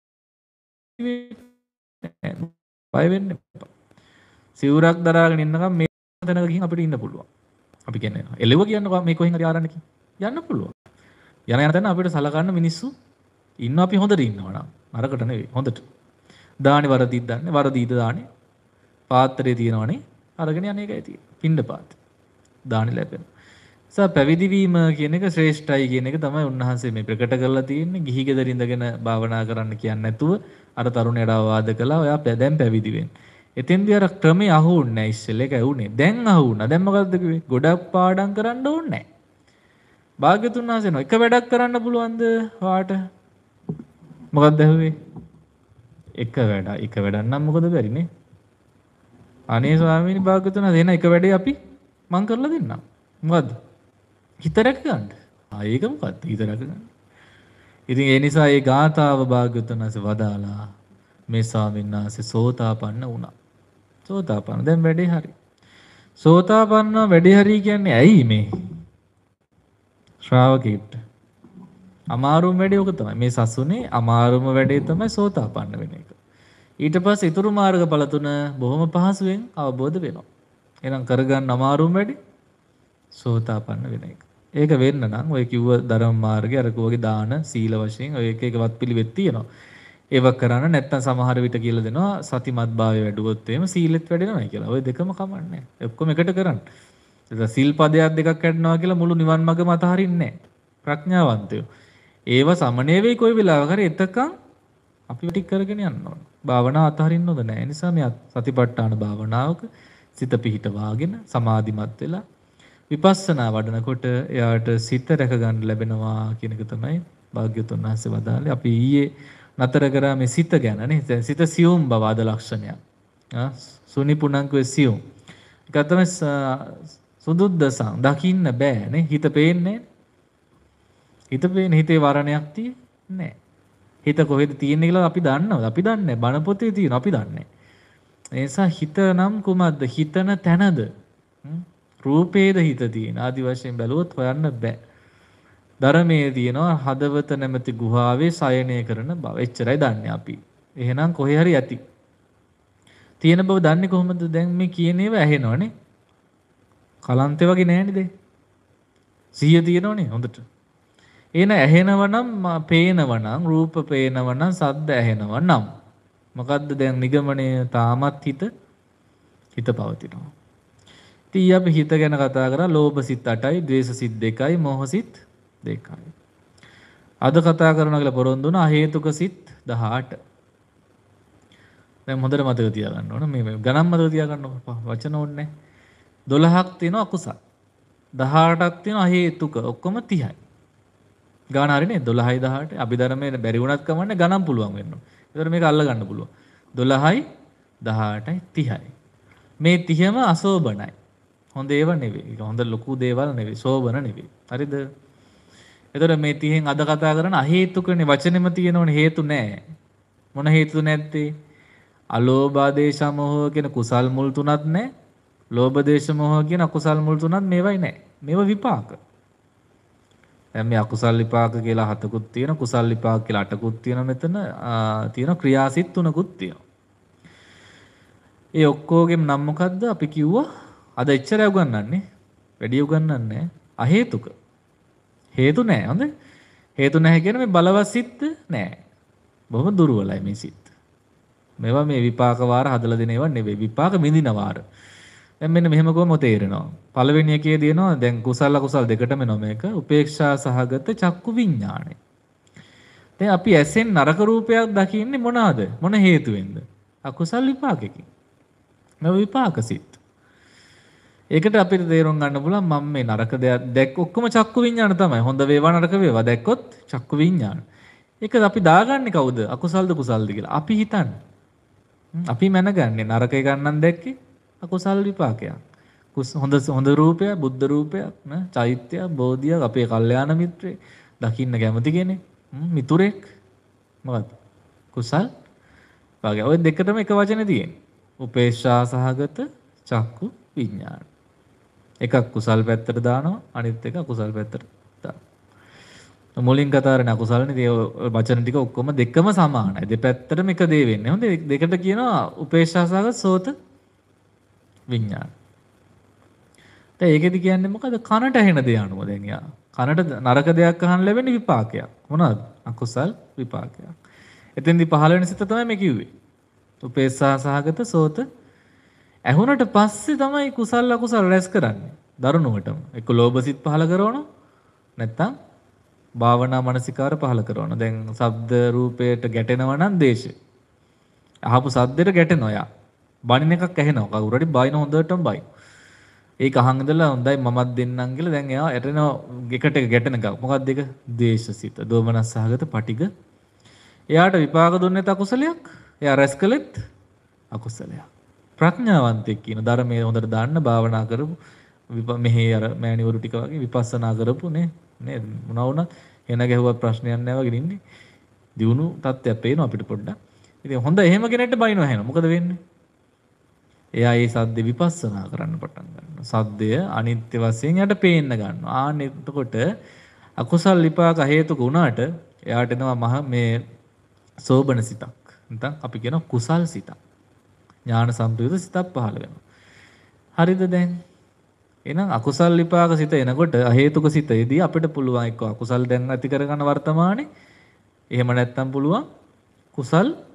බය වෙන්න එපා. සිවුරක් දරාගෙන ඉන්නකම් මේ තැනක ගිහින් අපිට ඉන්න පුළුවන්. අපි කියන්නේ එළව කියනවා මේ කොහෙන් හරි ආරන්න යන්න පුළුවන්. යන යන තැන අපිට සලකන්න මිනිස්සු ඉන්න අපි හොඳට ඉන්නවා නම් නරකට නෙවෙයි හොඳට. දානි වරදීත් දන්නේ වරදීද දානි පාත්‍රයේ තියෙනවනේ අරගෙන යන එකයි තියෙන්නේ. පින්ඩ පාත. දානි ලැබෙන. සා පැවිදි වීම කියන එක ශ්‍රේෂ්ඨයි කියන එක තමයි උන්වහන්සේ මේ ප්‍රකට කරලා තියෙන්නේ. ගිහි ගෙදර ඉඳගෙන භාවනා කරන්න කියන්නේ නැතුව අර තරුණයට ආවාද කළා ඔයා දැන් පැවිදි වෙන්න. එතෙන්දී අර ක්‍රමේ අහුුන්නේ නැහැ ඉස්සෙල්ලා ඒක ඇහුනේ. දැන් අහුුණා. දැන් මොකද්ද කිව්වේ? ගොඩක් පාඩම් කරන්න ඕනේ නැහැ. භාග්‍යතුන් වහන්සේ නෝ එක වැඩක් කරන්න පුළුවන්ද වාට? මොකක්ද ඇහුවේ? එක වැඩ. එක වැඩක් නම් මොකද බැරිනේ? අනේ ස්වාමීනි භාග්‍යතුන් වහන්සේ එන එක වැඩේ අපි මං කරලා දෙන්නම්. මොකද්ද? හිත රැක ගන්න. ආ ඒක මොකද්ද? හිත රැක ගන්න. ඉතින් ඒ නිසා ඒ ගාථාව භාග්‍යතුන් වහන්සේ වදාලා මේ ස්වාමීන් වහන්සේ සෝතාපන්න වුණා. සෝතාපන්න. දැන් වැඩේ හරි. සෝතාපන්න වැඩේ හරි කියන්නේ ඇයි මේ? ශ්‍රාවකෙක්ට අමාරුම වැඩේ ඔක තමයි. මේ සසුනේ අමාරුම වැඩේ තමයි සෝතාපන්න වෙන එක. ඊට පස්සේ ඊතුරු මාර්ගඵල තුන බොහොම පහසුවෙන් අවබෝධ වෙනවා. එහෙනම් කරගන්න අමාරුම වැඩේ සෝතාපන්න වෙන එක. ඒක වෙන්න නම් ඔය කිව්ව ධර්ම මාර්ගය අර කෝගේ දාන සීල වශයෙන් ඔය එක එකවත් පිළිවෙත් තියෙනවා. ඒව කරන්න නැත්නම් සමහර විට කියලා දෙනවා සතිමත් භාවය වැඩුවොත් එහෙම සීලෙත් වැඩෙනවා කියලා. ඔය දෙකම කමන්නේ. ඔක්කොම එකට කරන්න. ඒක සිල්පදයක් දෙකක් කැඩනවා කියලා මුළු නිවන් මඟම අතහරින්නේ නැහැ. ප්‍රඥාවන්තයෝ. ඒව සමනය වෙයි කොයි වෙලාවක හරි එතකන් අපි ටික කරගෙන යන්න ඕන. භාවනාව අතහරින්න හොඳ නැහැ. ඒ නිසා මේ සතිපට්ඨාන භාවනාවක සිත පිහිටවාගෙන සමාධිමත් වෙලා විපස්සනා වඩනකොට එයාට සිත රැක ගන්න ලැබෙනවා කියන එක තමයි භාග්‍යවතුන් වහන්සේ වදාළේ. අපි ඊයේ නතර කරා මේ සිත ගැන නේ. සිත සියුම් බව ආද ලක්ෂණයක්. ආ සුනිපුණංකෝ සියුම්. ඒක තමයි සුදුද්දසං දකින්න බෑ නේ. හිත පේන්නේ. හිත පේන්නේ හිතේ වරණයක් තියෙන්නේ නැහැ. හිත කොහෙද තියෙන්නේ කියලා අපි දන්නවද? අපි දන්නේ නැහැ. බණ පොතේ තියෙන අපි දන්නේ නැහැ. ඒ නිසා හිත නම් කුමක්ද? හිතන තැනද? රූපේද හිත තියෙන. ආදි වශයෙන් බැලුවොත් හොයන්න බෑ. ධර්මයේ තියෙනවා හදවත නැමැති ගුහාවේ සයනය කරන බව. එච්චරයි දන්නේ අපි. එහෙනම් කොහේ හරි ඇති. තියෙන බව දන්නේ කොහොමද? දැන් මේ කියන ඒවා ඇහෙනවනේ. කලන්තේ වගේ නෑනේ දෙ. සිහිය තියෙනවනේ හොඳට. එන ඇහෙනව නම් පේනව නම් රූප පේනව නම් සද්ද ඇහෙනව නම් මොකද්ද දැන් නිගමනය? තාමත් හිත හිත පවතිනවා. ඉතින් අපි හිත ගැන කතා කරා. ලෝභ සිත් අටයි, ද්වේෂ සිත් දෙකයි, මෝහ සිත් දෙකයි. අද කතා කරනවා කියලා පොරොන්දු වුණා හේතුක සිත් දහඅට. දැන් හොඳට මතක තියාගන්න ඕන. මේ ගණන් මතක තියාගන්න වචන ඕනේ. දොළහක් තියෙනවා අකුසල්. දහඅටක් තියෙනවා හේතුක. ඔක්කොම තිහයි. ගාන හරිනේ දොළහයි දහඅටයි. අභිධර්මයේ බැරි වුණත් කමන්නේ ගණන් පුළුවන් වෙනවා. ඒතර මේක අල්ල ගන්න පුළුවන්. දොළහයි දහඅටයි තිහයි. මේ තිහම අසෝබනයි. හොඳ ඒවා නෙවෙයි. ඒක හොඳ ලොකු දේවල් නෙවෙයි. සෝබන නෙවෙයි. හරිද? ඒතර මේ තිහෙන් අද කතා කරන අහේතුකනේ වචනෙම තියෙනවනේ හේතු නැහැ. මොන හේතුද නැත්තේ? අලෝභ ආදේශ මොහ කියන කුසල් මුල් තුනක් නැහැ. ලෝභ දේශ මොහ කියන අකුසල් මුල් තුනක් මේවයි නැහැ. මේවා විපාක. දැන් මේ අකුසල් විපාක කියලා හතකුත් තියෙනවා. කුසල් විපාක කියලා අටකුත් තියෙනවා. මෙතන තියෙනවා ක්‍රියාසිත තුනකුත් තියෙනවා. ඒ ඔක්කොගෙම නම් මොකද්ද? අපි කිව්වා අද එච්චර උගන්වන්නේ. වැඩි උගන්වන්නේ අහේතුක. හේතු නැහැ. හොඳ. හේතු නැහැ කියන මේ බලවත් සිත් නැහැ. බොහොම දුර්වලයි මේ සිත්. මේවා මේ විපාක වාර හදලා දෙන ඒවා නෙවෙයි. විපාක මිදින වාර. දැන් මෙන්න මෙහෙම කොහොම තේරෙනවා. පළවෙනි එකේ දිනනවා දැන් කුසල අකුසල දෙකටම එනවා මේක. උපේක්ෂා සහගත චක්කු විඥාණය. දැන් අපි ඇසෙන් නරක රූපයක් දකින්නේ මොනවාද? මොන හේතුවෙන්ද? අකුසල් විපාකකින්. මේ විපාක සිත්. ඒකට අපිට තේරුම් ගන්න පුළුවන් මම මේ නරක දෙයක් දැක්ක ඔක්කොම චක්කු විඥාන තමයි. හොඳ වේවා නරක වේවා දැක්කොත් චක්කු විඥාන. ඒක අපි දාගන්නේ කවුද? අකුසල්ද කුසල්ද කියලා. අපි හිතන්නේ. අපි මැනගන්නේ නරක එක ගන්නන් දැක්කේ අකුසල් විපාකයක්. හොඳ හොඳ රූපයක්, බුද්ධ රූපයක්, න චෛත්‍යයක්, බෝධියක්, අපේ කල්යාණ මිත්‍රේ දකින්න කැමති කෙනෙක්, මිතුරෙක් මොකද්ද? කුසල් වාගේ. ඔය දෙකටම එක වචනේ තියෙන්නේ. උපේක්ෂා සහගත චක්කු විඥාන. එකක් කුසල් පැත්තට දානවා, අනිත් එක අකුසල් පැත්තට දානවා. මුලින් කතා කරන අකුසල්නේ ඒ වචන ටික ඔක්කොම දෙකම සමානයි. දෙපැත්තටම එක දේ වෙන්නේ. හොඳ දෙකට කියනවා උපේක්ෂා සහගත සෝත විඥාන. දැන් ඒකෙදි කියන්නේ මොකද? කනට ඇහෙන දේ අනුව දැන් යා. කනට නරක දෙයක් අහන්න ලැබෙන විපාකයක්. මොනවද? අකුසල් විපාකයක්. එතෙන්දි පහළ වෙන සිත තමයි මේ කිව්වේ. උපේක්ෂා සහගත සෝත ඇහුනට පස්සේ තමයි කුසල් අකුසල් රැස් කරන්නේ. දරුණුවටම. එක්ක ලෝභ සිත් පහළ කරනවා. නැත්තම් භාවනා මනසිකාර පහළ කරනවා. දැන් ශබ්ද රූපයට ගැටෙනවා නම් දේශය. අහපු සද්දෙට ගැටෙනවා යා. බණින එකක් ඇහෙනවා. කවුරු හරි බයින හොඳටම බයි. ඒක අහන් ඉඳලා හොඳයි මමත් දෙන්නම් කියලා දැන් එයා ඇටෙනවා එකට එක ගැටෙන එක. මොකක්ද ඒක? දේශසිත. දෝමනස් සහගත පටිග. එයාට විපාක දුන්නේ අකුසලයක්. එයා රැස් කළෙත් අකුසලයක්. ප්‍රඥාවන්තයෙක් කියන ධර්මයේ හොඳට දාන්න භාවනා කරපු මෙහි අර මෑණිවරු ටික වගේ විපස්සනා කරපු නේ නේද මොනවා වුණත් එන ගැහුවා ප්‍රශ්නයක් නැහැ වගේ ඉන්නේ. දියුණු තත්ත්වයක් පේනවා අපිට පොඩ්ඩක්. ඉතින් හොඳ එහෙම කෙනෙක්ට බයිනවා එහෙනම් මොකද වෙන්නේ? එයා ඒ සද්ද විපස්සනා කරන්න පටන් ගන්නවා. සද්දය අනිත්‍ය වශයෙන් යට පේන්න ගන්නවා. ආන්න එතකොට අකුසල් විපාක හේතුක වුණාට එයාට එනවා මහ මේ සෝබන සිතක්. නැත්නම් අපි කියනවා කුසල් සිතක්. ඥාන සම්ප්‍රයුක්ත සිතක් පහළ වෙනවා. හරිද දැන්? එහෙනම් අකුසල් විපාක සිත එනකොට අහේතුක සිතේදී අපිට පුළුවන් එක්ක අකුසල් දැන් ඇති කරගන්න වර්තමානයේ. එහෙම නැත්නම් පුළුවන් කුසල්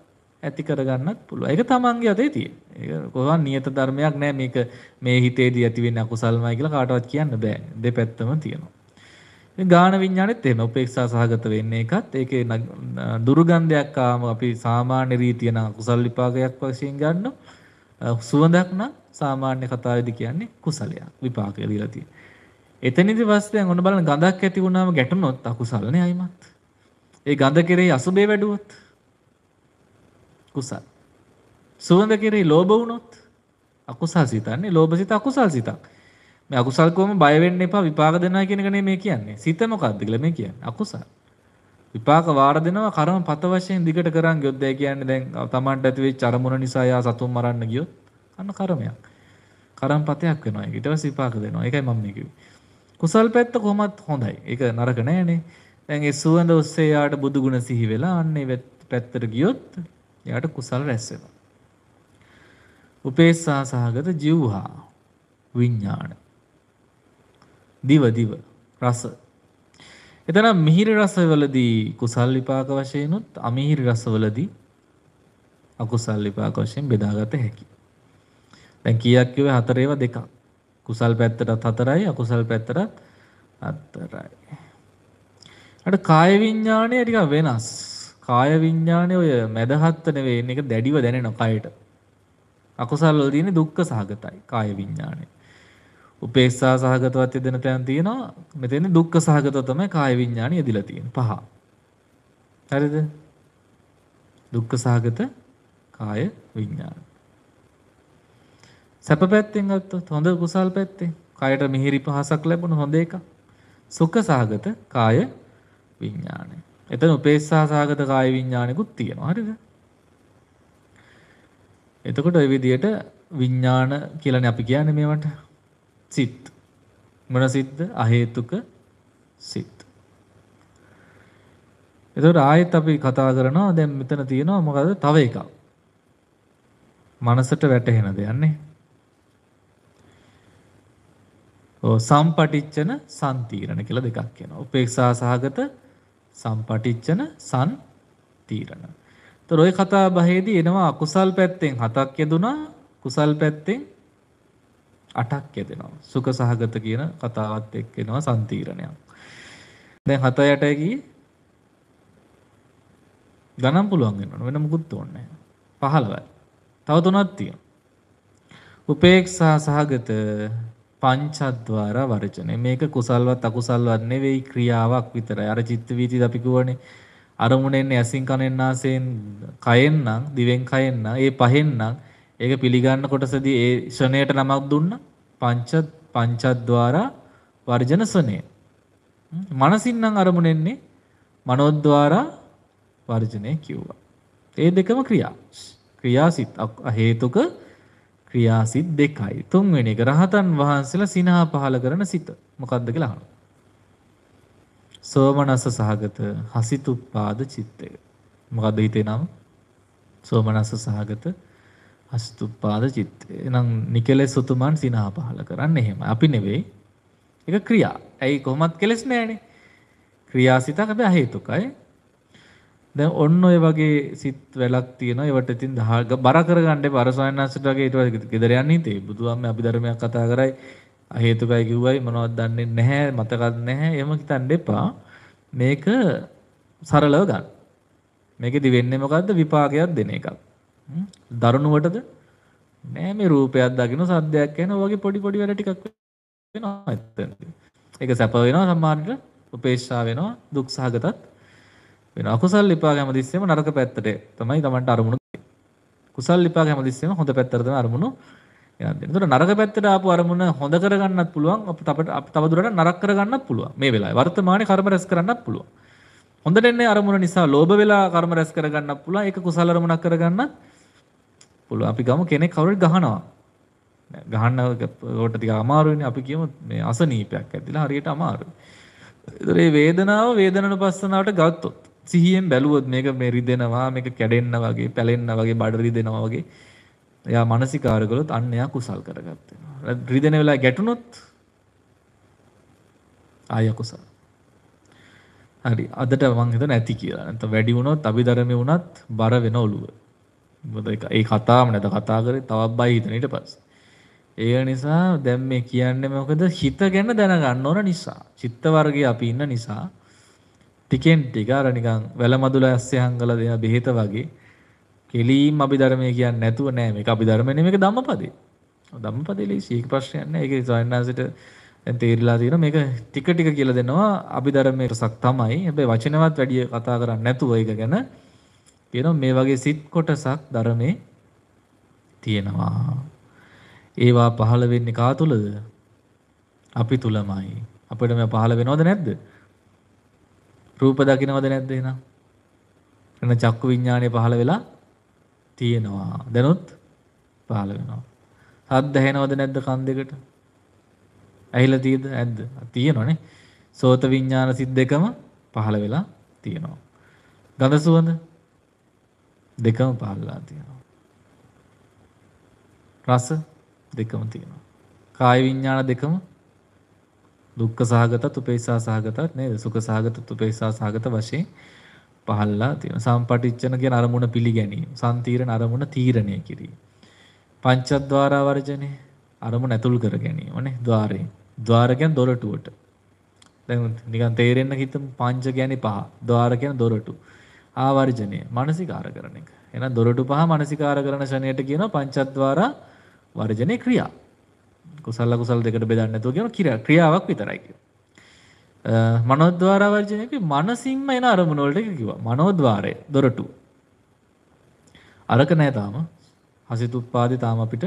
ඇති කරගන්නත් පුළුවන්. ඒක තමන්ගේ අතේ තියෙන. ඒක කොහොම නියත ධර්මයක් නෑ මේක මේ හිතේදී ඇති වෙන්නේ අකුසල්මයි කියලා කාටවත් කියන්න බෑ. දෙපැත්තම තියෙනවා. ඉතින් ගාහන විඥානෙත් එහෙම උපේක්ෂා සහගත වෙන්නේ එකත් ඒකේ දුර්ගන්ධයක් ආවම අපි සාමාන්‍ය රීතිය නම් කුසල් විපාකයක් වශයෙන් ගන්නවා. සුවඳක් නම් සාමාන්‍ය කතාවේදී කියන්නේ කුසලයක් විපාකය දීලා තියෙන. එතනදී පස්සේ දැන් ඔන්න බලන්න ගඳක් ඇති වුණාම ගැටුනොත් අකුසල්නේ අයිමත්. ඒ ගඳ කෙරෙහි අසුබේ වැඩුවොත් කුසල්. සුවඳ කෙරෙහි ලෝභ වුණොත් අකුසල් සිතන්නේ. ලෝභ සිත අකුසල් සිතක්. මේ අකුසල් කොහොම බය වෙන්න එපා විපාක දෙනවා කියන එක නෙමෙයි මේ කියන්නේ. සිත මොකක්ද කියලා මේ කියන්නේ. අකුසල්. විපාක වාර දෙනවා කර්ම පත වශයෙන් දිගට කරන් ගියොත් ඒ කියන්නේ දැන් Tamanට ඇති වෙච්ච අරමුණ නිසා යා සතුන් මරන්න ගියොත් අන්න කර්මයක්. කර්ම පතයක් වෙනවා. ඊට පස්සේ විපාක දෙනවා. ඒකයි මම මේ කිව්වේ. කුසල් පැත්ත කොහොමත් හොඳයි. ඒක නරක නෑනේ. දැන් ඒ සුවඳ ඔස්සේ යාට බුදු ගුණ සිහි වෙලා අන්නේ පැත්තට ගියොත් යාට කුසල රැස් වෙනවා. උපේක්ෂා සහගත ජීවහා විඥාන දිව දිව රස. එතන මිහිරි රසවලදී කුසල් විපාක වශයෙන් උත් අමිහිරි රසවලදී අකුසල් විපාක වශයෙන් බෙදාගත හැකියි. දැන් කීයක් කිව්වේ හතර ඒවා දෙකක්. කුසල් පැත්තටත් හතරයි අකුසල් පැත්තටත් හතරයි. අර කාය විඥාණය ටික වෙනස්. කාය විඥාණය ඔය මදහත් නෙවෙයි මේක දැඩිව දැනෙන කයට. අකුසල් වල තියෙන දුක්ඛ සහගතයි කාය විඥාණය. උපේක්ෂා සහගතවත් යෙදෙන තැන් තියෙනවා. මෙතෙන් දුක්ඛ සහගතව තමයි කාය විඥාණය යෙදිලා තියෙන්නේ. පහ. හරිද? දුක්ඛ සහගත කාය විඥාන. සැප පැත්තෙන් ගත්තොත් හොඳ කුසල් පැත්තෙන් කායට මිහිරි පහසක් ලැබුණ හොඳ එකක්. සුඛ සහගත කාය විඥානය. එතන උපේක්ෂා සහගත කාය විඥානිකුත් තියෙනවා. හරිද? එතකොට ওই විදිහට විඥාන කියලානේ අපි කියන්නේ මේවට. සිත්. මොන සිත්ද? අහේතුක සිත්. එතකොට ආයෙත් අපි කතා කරනවා දැන් මෙතන තියෙනවා මොකද? තව එකක්. මනසට වැටහෙන දෙයක් නේ. ඔව් සම්පටිච්ඡන සම්තීරණ කියලා දෙකක් කියනවා. උපේක්ෂා සහගත සම්පටිච්ඡන සම්තීරණ. ඒතර ওই කතා බහේදී එනවා අකුසල් පැත්තෙන් හතක් යෙදුනා කුසල් පැත්තෙන් අටක් යෙදෙනවා. සුඛ සහගත කියන කතාවත් එක්ක එනවා සම්තීරණයක්. දැන් හත යටයි කී ගණන් පුළුවන් වෙනවනේ වෙන මොකුත් ඕනේ නැහැ. පහළවයි. තව තුනක් තියෙනවා. උපේක්ෂා සහගත පංචද්වාර වර්ජනේ. මේක කුසල්වත් අකුසල්වත් නෙවෙයි ක්‍රියාවක් විතරයි. අර චිත්ත වීතිද අපි කියවනේ අරමුණෙන්නේ ඇසින් කනෙන් නාසයෙන් කයෙන් නම් දිවෙන් කයෙන් නම් ඒ පහෙන් නම් ඒක පිළිගන්න කොටසදී ඒ ශණයට නමක් දුන්නා පංච පංචද්වාර වර්ජන ශණය. මනසින් නම් අරමුණෙන්නේ මනෝද්වාර වර්ජනේ කිව්වා. ඒ දෙකම ක්‍රියා. ක්‍රියාසිත හේතුක ක්‍රියාසිත දෙකයි. තුන්වෙනි එක රහතන් වහන්සේලා සිනහ පහල කරන සිත. මොකක්ද කියලා අහනවා. සෝමනස්ස සහගත හසිතුප්පාද චිත්තය. මොකද්ද හිතේ නම? සෝමනස්ස සහගත හසිතුප්පාද චිත්තය. එහෙනම් නිකලෙස් සුතුමන් සිනහ පහල කරන්නේ එහෙම. අපි නෙවෙයි. ඒක ක්‍රියා. ඇයි කොහොමත් කෙලස් නෑනේ. ක්‍රියාසිතක් හැබැයි අහේතුකයි. දැන් ඔන්න ඔය වගේ සිත් වැලක් තියෙනවා. ඒවට ඉතින් බර කරගන්න එපා. අර සයන්නාස්ට වගේ ඊට පස්සේ ගෙදර යන්න හිතේ. බුදුහාමේ අභිධර්මයක් කතා කරයි. අහේතුකයි කිව්වයි මොනවද දන්නේ නැහැ. මතකත් නැහැ. එහෙම හිතන්න එපා. මේක සරලව ගන්න. මේකෙදි වෙන්නේ මොකද්ද? විපාකයක් දෙන එකක්. දරුණුවටද? නෑ මේ රූපයක් දකින්න සද්දයක් ඇහෙනවා වගේ පොඩි පොඩි වැඩ ටිකක් වෙනවා එතනදී. ඒක සැප වෙනවා සම්මානට උපේක්ෂා වෙනවා දුක් සහගතත් වෙන අකුසල් විපාක හැමදෙස්සෙම නරක පැත්තට තමයි Tamanට අරමුණු දෙන්නේ. කුසල් විපාක හැමදෙස්සෙම හොඳ පැත්තට තමයි අරමුණු යන්නේ. ඒතකොට නරක පැත්තට ආපු අරමුණ හොඳ කරගන්නත් පුළුවන් අපිට තව දුරටත් නරක කරගන්නත් පුළුවන්. මේ වෙලාවේ වර්තමානයේ කර්ම රැස් කරන්නත් පුළුවන්. හොඳට එන්නේ අරමුණ නිසා ලෝභ වෙලා කර්ම රැස් කරගන්නත් පුළුවන්. ඒක කුසල අරමුණක් කරගන්නත් පුළුවන්. අපි ගමු කෙනෙක් කවුරුත් ගහනවා. ගහන්න කොට ටික අමාරුයිනේ. අපි කියමු මේ අසනීපයක් ඇතිලා හරියට අමාරුයි. ඒතර මේ වේදනාව වේදනනුපස්සනාවට ගත්තොත් සිහියෙන් බැලුවොත් මේක මේ රිදෙනවා මේක කැඩෙන්න වගේ පැලෙන්න වගේ බඩ රිදෙනවා වගේ එයා මානසිකාර කළොත් අන්න එයා කුසල් කරගත්තා. රිදෙන වෙලාව ගැටුනොත් ආය කුසල්. හරි අදට මම හිතන ඇති කියලා. නැත්නම් වැඩි වුණොත් අභිධර්මයේ වුණත් බර වෙන ඔළුව. මොකද ඒ කතාවම නැත කතා කරේ තවත් බය හිතන ඊට පස්සේ. ඒ නිසා දැන් මේ කියන්නේ මොකද හිත ගැන දැනගන්න ඕන නිසා. චිත්ත වර්ගයේ අපි ඉන්න නිසා ටිකෙන් ටික අර නිකන් වැලමදුල ඇස්සේ හංගලා දෙන බෙහෙත වගේ කෙලීම් අභිධර්මයේ කියන්නේ නැතුව නෑ මේක අභිධර්ම නෙමෙයි මේක ධම්මපදේ. ධම්මපදේ ලේසි ඒක ප්‍රශ්නයක් නෑ. ඒකේ සයන්නාසිට දැන් තේරිලා තියෙනවා මේක ටික ටික කියලා දෙනවා අභිධර්මයේ රසක් තමයි. හැබැයි වචනවත් වැඩි කතා කරන්නේ නැතුව ඒක ගැන කියනවා මේ වගේ සිත් කොටසක් ධර්මයේ තියෙනවා. ඒවා පහළ වෙන්නේ කා තුලද? අපි තුලමයි. අපිට මේ පහළ වෙනවද නැද්ද? රූප දකින්නවද නැද්ද එහෙනම්? එන චක්කු විඥානය පහළ වෙලා තියෙනවා. දැනුත් පහළ වෙනවා. ශබ්ද ඇහෙනවද නැද්ද කන් දෙකට? ඇහිලා තියෙද නැද්ද? තියෙනවනේ. සෝත විඥාන සිත් දෙකම පහළ වෙලා තියෙනවා. ගඳ සුවඳ දෙකම පහළලා තියෙනවා. රස දෙකම තියෙනවා. කාය විඥාන දෙකම දුක්ඛ සහගතත් උපේක්ෂා සහගතත් නේද? සුඛ සහගතත් උපේක්ෂා සහගත වශයෙන් පහළලා තියෙනවා. සම්පටිච්ඡන කියන අරමුණ පිළිගැනීම. සම්තීරණ අරමුණ තීරණය කිරීම. පංචද්වාරා වර්ජනේ අරමුණ ඇතුල් කර ගැනීම නේ. ద్వාරේ. ద్వාර කියන්නේ දොරටුවට. දැන් නිකන් තේරෙන්න හිතමු පංච කියන්නේ පහ. ద్వාර කියන්නේ දොරටු. ආවර්ජනය මානසිකාර කරන එක. එහෙනම් දොරටු පහ මානසිකාර කරන ශණයට කියනවා පංචද්වාරා වර්ජනේ ක්‍රියා. කුසල කුසල දෙකට බෙදන්න නැතුව කියන ක්‍රියාවක් විතරයි කියනවා. මනෝද්වාරා වර්ජනේ කි මනසින්ම එන අරමුණ වලට කිව්වා. මනෝද්වාරය දොරටු. අරක නැහැ තාම. හසිතුප්පාදේ තාම අපිට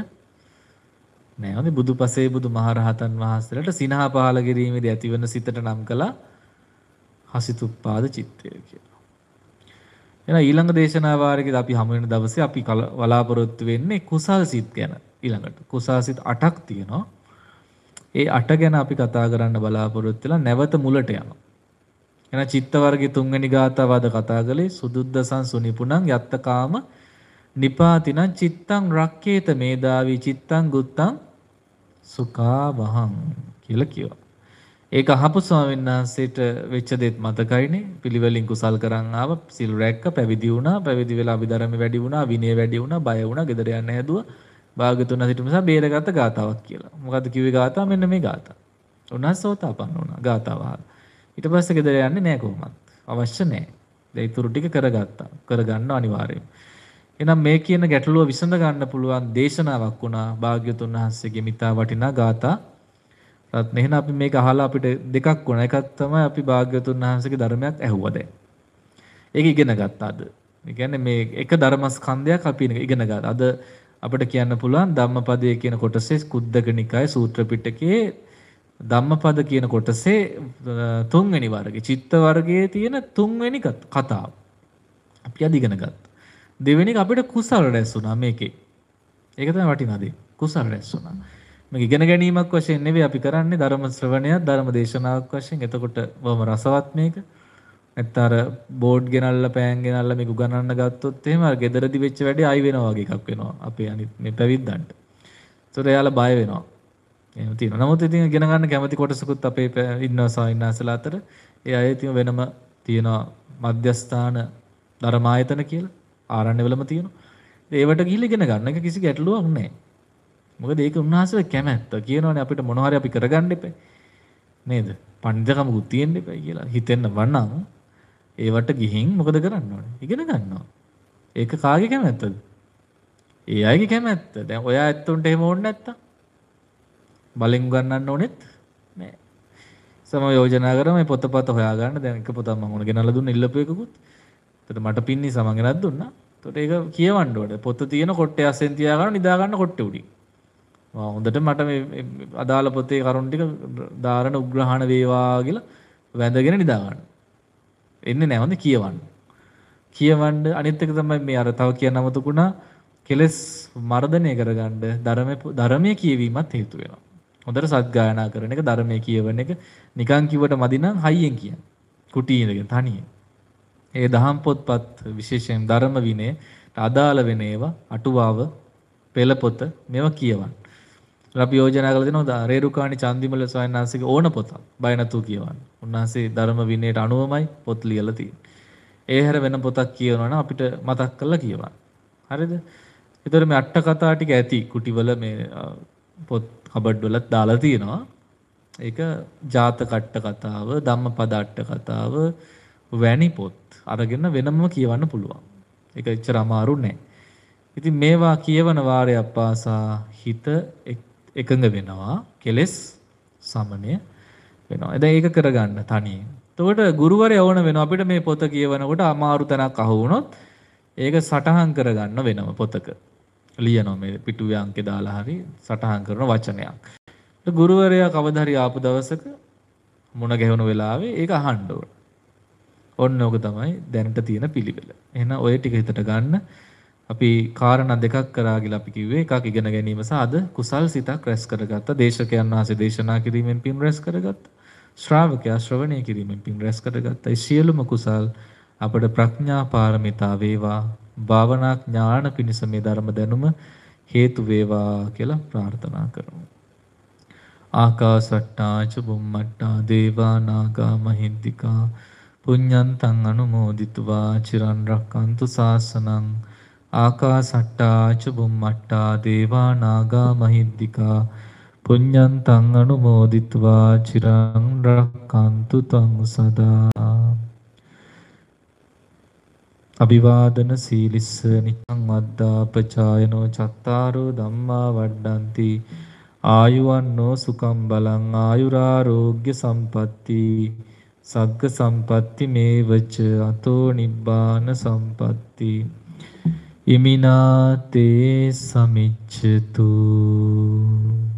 නෑ. හොඳයි බුදුපසේ බුදු මහරහතන් වහන්සේලාට සිනහ පහල කිරීමේදී ඇතිවන සිතට නම් කළා හසිතුප්පාද චිත්තය කියලා. එහෙනම් ඊළඟ දේශනා වාරයේදී අපි හමු වෙන දවසේ අපි බලාපොරොත්තු වෙන්නේ කුසල් සිත් ගැන. ඊළඟට කුසල් සිත් අටක් තියෙනවා. ඒ අට ගැන අපි කතා කරන්න බලාපොරොත්තු වෙලා නැවත මුලට යනවා. එහෙනම් චිත්ත වර්ගයේ තුන්වෙනි ගාථාව අද කතා කළේ සුදුද්දසං සුනිපුණං යත්තකාම නිපාතිනං චිත්තං රක්කේත මේදාවි චිත්තං ගුත්තං සුඛාවහං කියලා කියනවා. ඒක අහපු ස්වාමීන් වහන්සේට වෙච්ච දෙත් මතකයිනේ. පිළිවෙලින් කුසල් කරන් ආව, සිල් රැක්ක, පැවිදි වුණා, පැවිදි වෙලා අභිධර්ම වැඩි වුණා, විනය වැඩි වුණා, බය වුණා, ගෙදර යන්න හැදුවා. භාග්‍යතුන් සිට නිසා බේරගත්ත ගාතාවක් කියලා. මොකද්ද කිව්වේ ගාතාව? මෙන්න මේ ගාතාව. උන්වහන්සේ සෝතාපන්න වුණා ගාතාව අහලා. ඊට පස්සේ ගෙදර යන්නේ නැහැ කොහොමත්. අවශ්‍ය නැහැ. ඒ ඊතුරු ටික කරගත්තා. කරගන්න අනිවාර්යයි. එහෙනම් මේ කියන ගැටලුව විසඳ ගන්න පුළුවන් දේශනාවක් වුණා භාග්‍යතුන් වහන්සේගේ මිතා වටිනා ගාථා රත්න. එහෙනම් අපි මේක අහලා අපිට දෙකක් වුණා. එකක් තමයි අපි භාග්‍යතුන් වහන්සේගේ ධර්මයක් ඇහුවා දැන්. ඒක ඉගෙන ගත්තා අද. ඒ කියන්නේ මේ එක ධර්මස්කන්ධයක් අපි ඉගෙන ගත්තා. අද අපිට කියන්න පුළුවන් ධම්මපදයේ කියන කොටසේ කුද්දක නිකායේ සූත්‍ර පිටකයේ ධම්මපද කියන කොටසේ තුන්වෙනි වර්ගයේ චිත්ත වර්ගයේ තියෙන තුන්වෙනි කතාව අපි අද ඉගෙන ගත්තා. දෙවෙනි එක අපිට කුසල රැස් වුණා මේකේ. ඒක තමයි වටිනා දේ. කුසල රැස් වුණා. මේක ඉගෙන ගැනීමක් වශයෙන් නෙවෙයි අපි කරන්නේ ධර්ම ශ්‍රවණයක් ධර්ම දේශනාවක් වශයෙන්. එතකොට බොහොම රසවත් මේක. නැත්නම් අර බෝඩ් ගෙනල්ලා පෑන් ගෙනල්ලා මේක උගන්වන්න ගත්තොත් එහෙම අර ගෙදරදි වෙච්ච වැඩේ ආයි වෙනවා වගේ එකක් වෙනවා. අපේ අනිත් මේ පැවිද්දන්ට. ඒතකොට එයාලා බය වෙනවා. එහෙම තියෙනවා. නමුත් ඉතින් ඉගෙන ගන්න කැමති කොටසකුත් අපේ ඉන්නවා සාවින්නාසලා අතර. ඒ අය ඉතින් වෙනම තියෙනවා මධ්‍යස්ථාන ධර්මායතන කියලා. ආරණ්‍ය වලම තියෙනවා. ඒවට ගිහිල්ලා ඉගෙන ගන්න එක කිසි ගැටලුවක් නැහැ. මොකද ඒක උන්වහන්සේ කැමැත්ත. කියනවනේ අපිට මොන හරි අපි කරගන්න එපා. නේද? පඬිතුකමකුත් තියෙන්න එපා කියලා හිතෙන්න වණන් ඒවට ගිහින් මොකද කරන්න ඕනේ? ඉගෙන ගන්නවා. ඒක කාගේ කැමැත්තද? ඒ අයගේ කැමැත්ත. දැන් ඔයා ඇත්තොන්ට එහෙම ඕනේ නැත්තම් බලෙන් ගන්නන්න ඕනෙත් නෑ. සම යෝජනා කරා මේ පොතපත හොයාගන්න. දැන් එක පොතක් මම උන ගෙනල්ලා දුන්න ඉල්ලපු එකකුත්. එතකොට මට පින්නි සමන් ගෙනත් දුන්නා. එතකොට ඒක කියවන්න ඕනේ. පොත තියෙන කොට්ටේ අසෙන් තියාගන්න නිදා ගන්න කොට්ටේ උඩින්. මම හොඳට මට මේ අදාළ පොතේ කරුණු ටික ධාරණ උග්‍රහණ වේවා කියලා වැඳගෙන නිදා ගන්න. එන්නේ නැහැ හොඳ කියවන්න. කියවන්න අනිත් එක තමයි මේ අර තව කියන අමතකුණා කෙලස් මර්ධනය කරගන්න ධර්මයේ ධර්මයේ කියවීමත් හේතු වෙනවා. හොඳට සත්ගායනා කරන එක ධර්මයේ කියවන එක නිකන් කිව්වට මදි නම් හයියෙන් කියන්න. කුටි ඉඳගෙන තනියෙන්. ඒ දහම් පොත්පත් විශේෂයෙන් ධර්ම විනය අදාළ වෙන ඒවා අටුවාව පෙළ පොත මේවා කියවන්න. අපි යෝජනා කරලා දෙනවා රේරුකාණි චන්දිමල ස්වාමීන් වහන්සේගේ ඕන පොතක් බය නැතුව කියවන්න. උන්වහන්සේ ධර්ම විනයට අනුවමයි පොත් ලියලා තියෙන්නේ. ඒ හැර වෙන පොතක් කියවනවා නම් අපිට මතක් කරලා කියවන්න. හරිද? ඒතර මේ අට කතා ටික ඇති කුටිවල මේ පොත් කබඩ් වලත් දාලා තියෙනවා. ඒක ජාතක අට කතාව, ධම්මපද අට කතාව වැනි පොත් අරගෙන වෙනම කියවන්න පුළුවන්. ඒක එච්චර අමාරු නෑ. ඉතින් මේවා කියවන වාරයක් පාසා හිත එකඟ වෙනවා, කෙලෙස් සමනය වෙනවා. දැන් ඒක කරගන්න තනියෙන්. එතකොට ගුරුවරයා ඕන වෙනවා අපිට මේ පොත කියවනකොට අමාරු තැනක් අහු වුණොත් ඒක සටහන් කරගන්න වෙනම පොතක. ලියනවා මේ පිටුවේ අංකේ දාලා හරි සටහන් කරන වචනයක්. ගුරුවරයා කවදා හරි ආපු දවසක මුණ ගැහුණු වෙලාවේ ඒක අහන්න ඕන. ඔන්න ඕක තමයි දැනට තියෙන පිළිවෙල. එහෙනම් ඔය ටික හිතට ගන්න. අපි කාරණා දෙකක් කරා කියලා අපි කිව්වේ. එකක් ඉගෙන ගැනීම සහ අද කුසල් සිතක් රැස් කරගත්තා. දේශකයන් වහන්සේ දේශනා කිරීමෙන් පින් රැස් කරගත්තා. ශ්‍රාවකයා ශ්‍රවණය කිරීමෙන් පින් රැස් කරගත්තා. ඒ සියලුම කුසල් අපට ප්‍රඥා පාරමිතා වේවා. භාවනා ඥාන පිණිස මේ ධර්ම දැනුම හේතු වේවා කියලා ප්‍රාර්ථනා කරමු. ආකාසට්ටා ච බුම්මට්ටා දේවා නාග මහින්దికා පුඤ්ඤන්තං අනුමෝදිත्वा චිරන් රක්칸තු ශාසනං. ආකාසට්ටා ච බුම්මට්ටා දේවා නාග මහින්దికා පුඤ්ඤන්තං අනුමෝදිත्वा චිරන් රක්칸තු තං සදා. අභිවාදන සීලිස්ස නිච්ඡං වද්දා පචායනෝ චත්තාරෝ ධම්මා වඩ්ඩಂತಿ ආයුවන්නෝ සුඛං බලං ආයුරාෝග්‍ය සම්පatti සග්ග සම්පatti මේවච අතෝ නිබ්බාන සම්පatti ඉමිනාතේ සමිච්ඡතු.